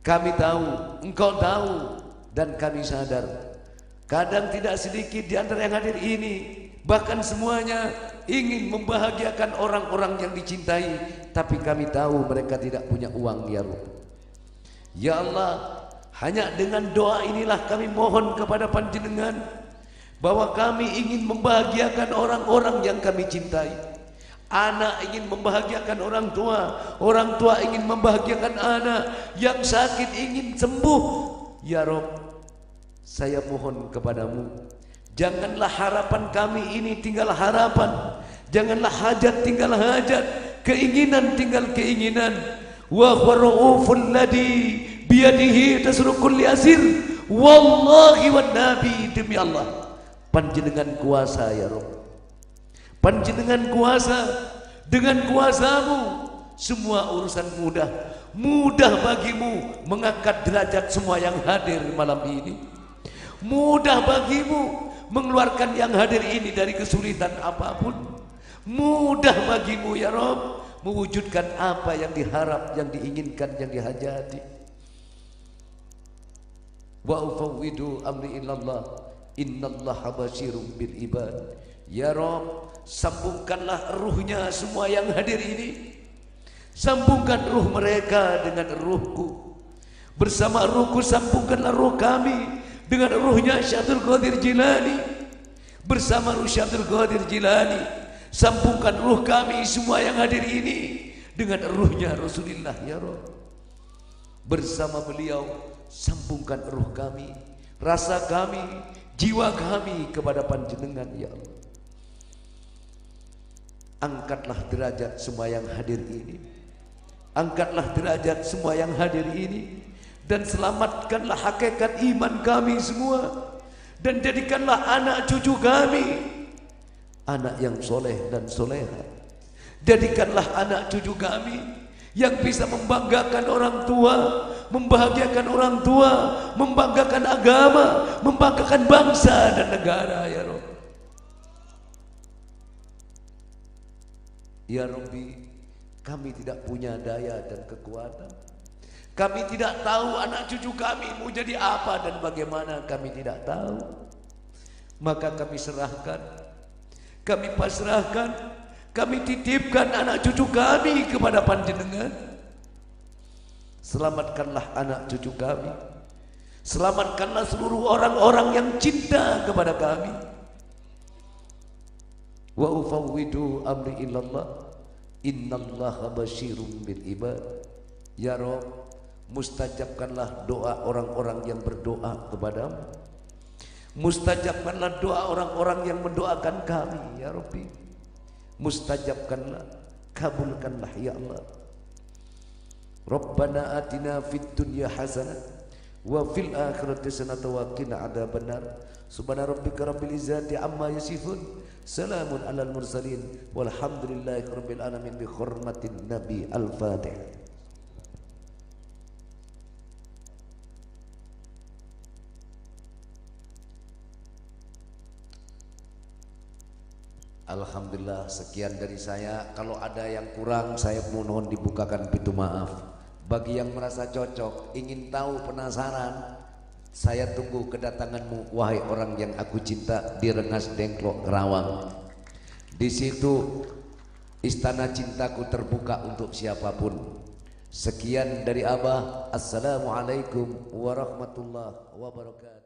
Kami tahu, engkau tahu, dan kami sadar. Kadang tidak sedikit di antara yang hadir ini, bahkan semuanya ingin membahagiakan orang-orang yang dicintai, tapi kami tahu mereka tidak punya uang, ya Rabb. Ya Allah, hanya dengan doa inilah kami mohon kepada Panjenengan bahwa kami ingin membahagiakan orang-orang yang kami cintai. Anak ingin membahagiakan orang tua ingin membahagiakan anak, yang sakit ingin sembuh. Ya Rabb, saya mohon kepadamu, janganlah harapan kami ini tinggal harapan, janganlah hajat tinggal hajat, keinginan tinggal keinginan. Wa khuruuful ladhi biyadihi tasrukul asir. Wallahi wan nabi, demi Allah, Panjenengan kuasa ya Rabb. Panjenengan kuasa, dengan kuasamu semua urusan mudah. Mudah bagimu mengangkat derajat semua yang hadir malam ini. Mudah bagimu mengeluarkan yang hadir ini dari kesulitan apapun. Mudah bagimu ya Rabb mewujudkan apa yang diharap, yang diinginkan, yang dihajati. Wa ufawwidu amri ilallah, innallaha basyirum bil ibad. Ya Rabb, sambungkanlah ruhnya semua yang hadir ini. Sambungkan ruh mereka dengan ruhku. Bersama ruhku sambungkanlah ruh kami dengan ruhnya Syaikhul Qadir Jilani. Bersama ruh Syaikhul Qadir Jilani, sambungkan ruh kami semua yang hadir ini dengan ruhnya Rasulullah ya Rabb. Bersama beliau sambungkan ruh kami, rasa kami, jiwa kami kepada Panjenengan ya Allah. Angkatlah derajat semua yang hadir ini. Angkatlah derajat semua yang hadir ini, dan selamatkanlah hakikat iman kami semua, dan jadikanlah anak cucu kami anak yang soleh dan soleha. Jadikanlah anak cucu kami yang bisa membanggakan orang tua, membahagiakan orang tua, membanggakan agama, membanggakan bangsa dan negara ya Rabb. Ya Rabbi, kami tidak punya daya dan kekuatan. Kami tidak tahu anak cucu kami mau jadi apa dan bagaimana, kami tidak tahu. Maka kami serahkan, kami pasrahkan, kami titipkan anak cucu kami kepada Panjenengan. Selamatkanlah anak cucu kami, selamatkanlah seluruh orang-orang yang cinta kepada kami. Wa ufawwidu amri ilallah, innallaha basyirum bil ibad. Ya Rabb, mustajabkanlah doa orang-orang yang berdoa kepadamu. Mustajabkanlah doa orang-orang yang mendoakan kami ya Rabbi. Mustajabkanlah, kabulkanlah ya Allah. Rabbana atina fid dunya hasanah wa fil akhirati hasanah wa qina adzabannar. Subhana rabbika rabbil izzati amma yasifun, salamun alal mursalin, walhamdulillahi rabbil alamin, bi hurmatin nabi al-fatihah. Alhamdulillah, sekian dari saya. Kalau ada yang kurang, saya mohon dibukakan pintu maaf. Bagi yang merasa cocok, ingin tahu, penasaran, saya tunggu kedatanganmu, wahai orang yang aku cinta, di Rengas Dengklok, Kerawang. Di situ istana cintaku terbuka untuk siapapun. Sekian dari Abah. Assalamualaikum warahmatullahi wabarakatuh.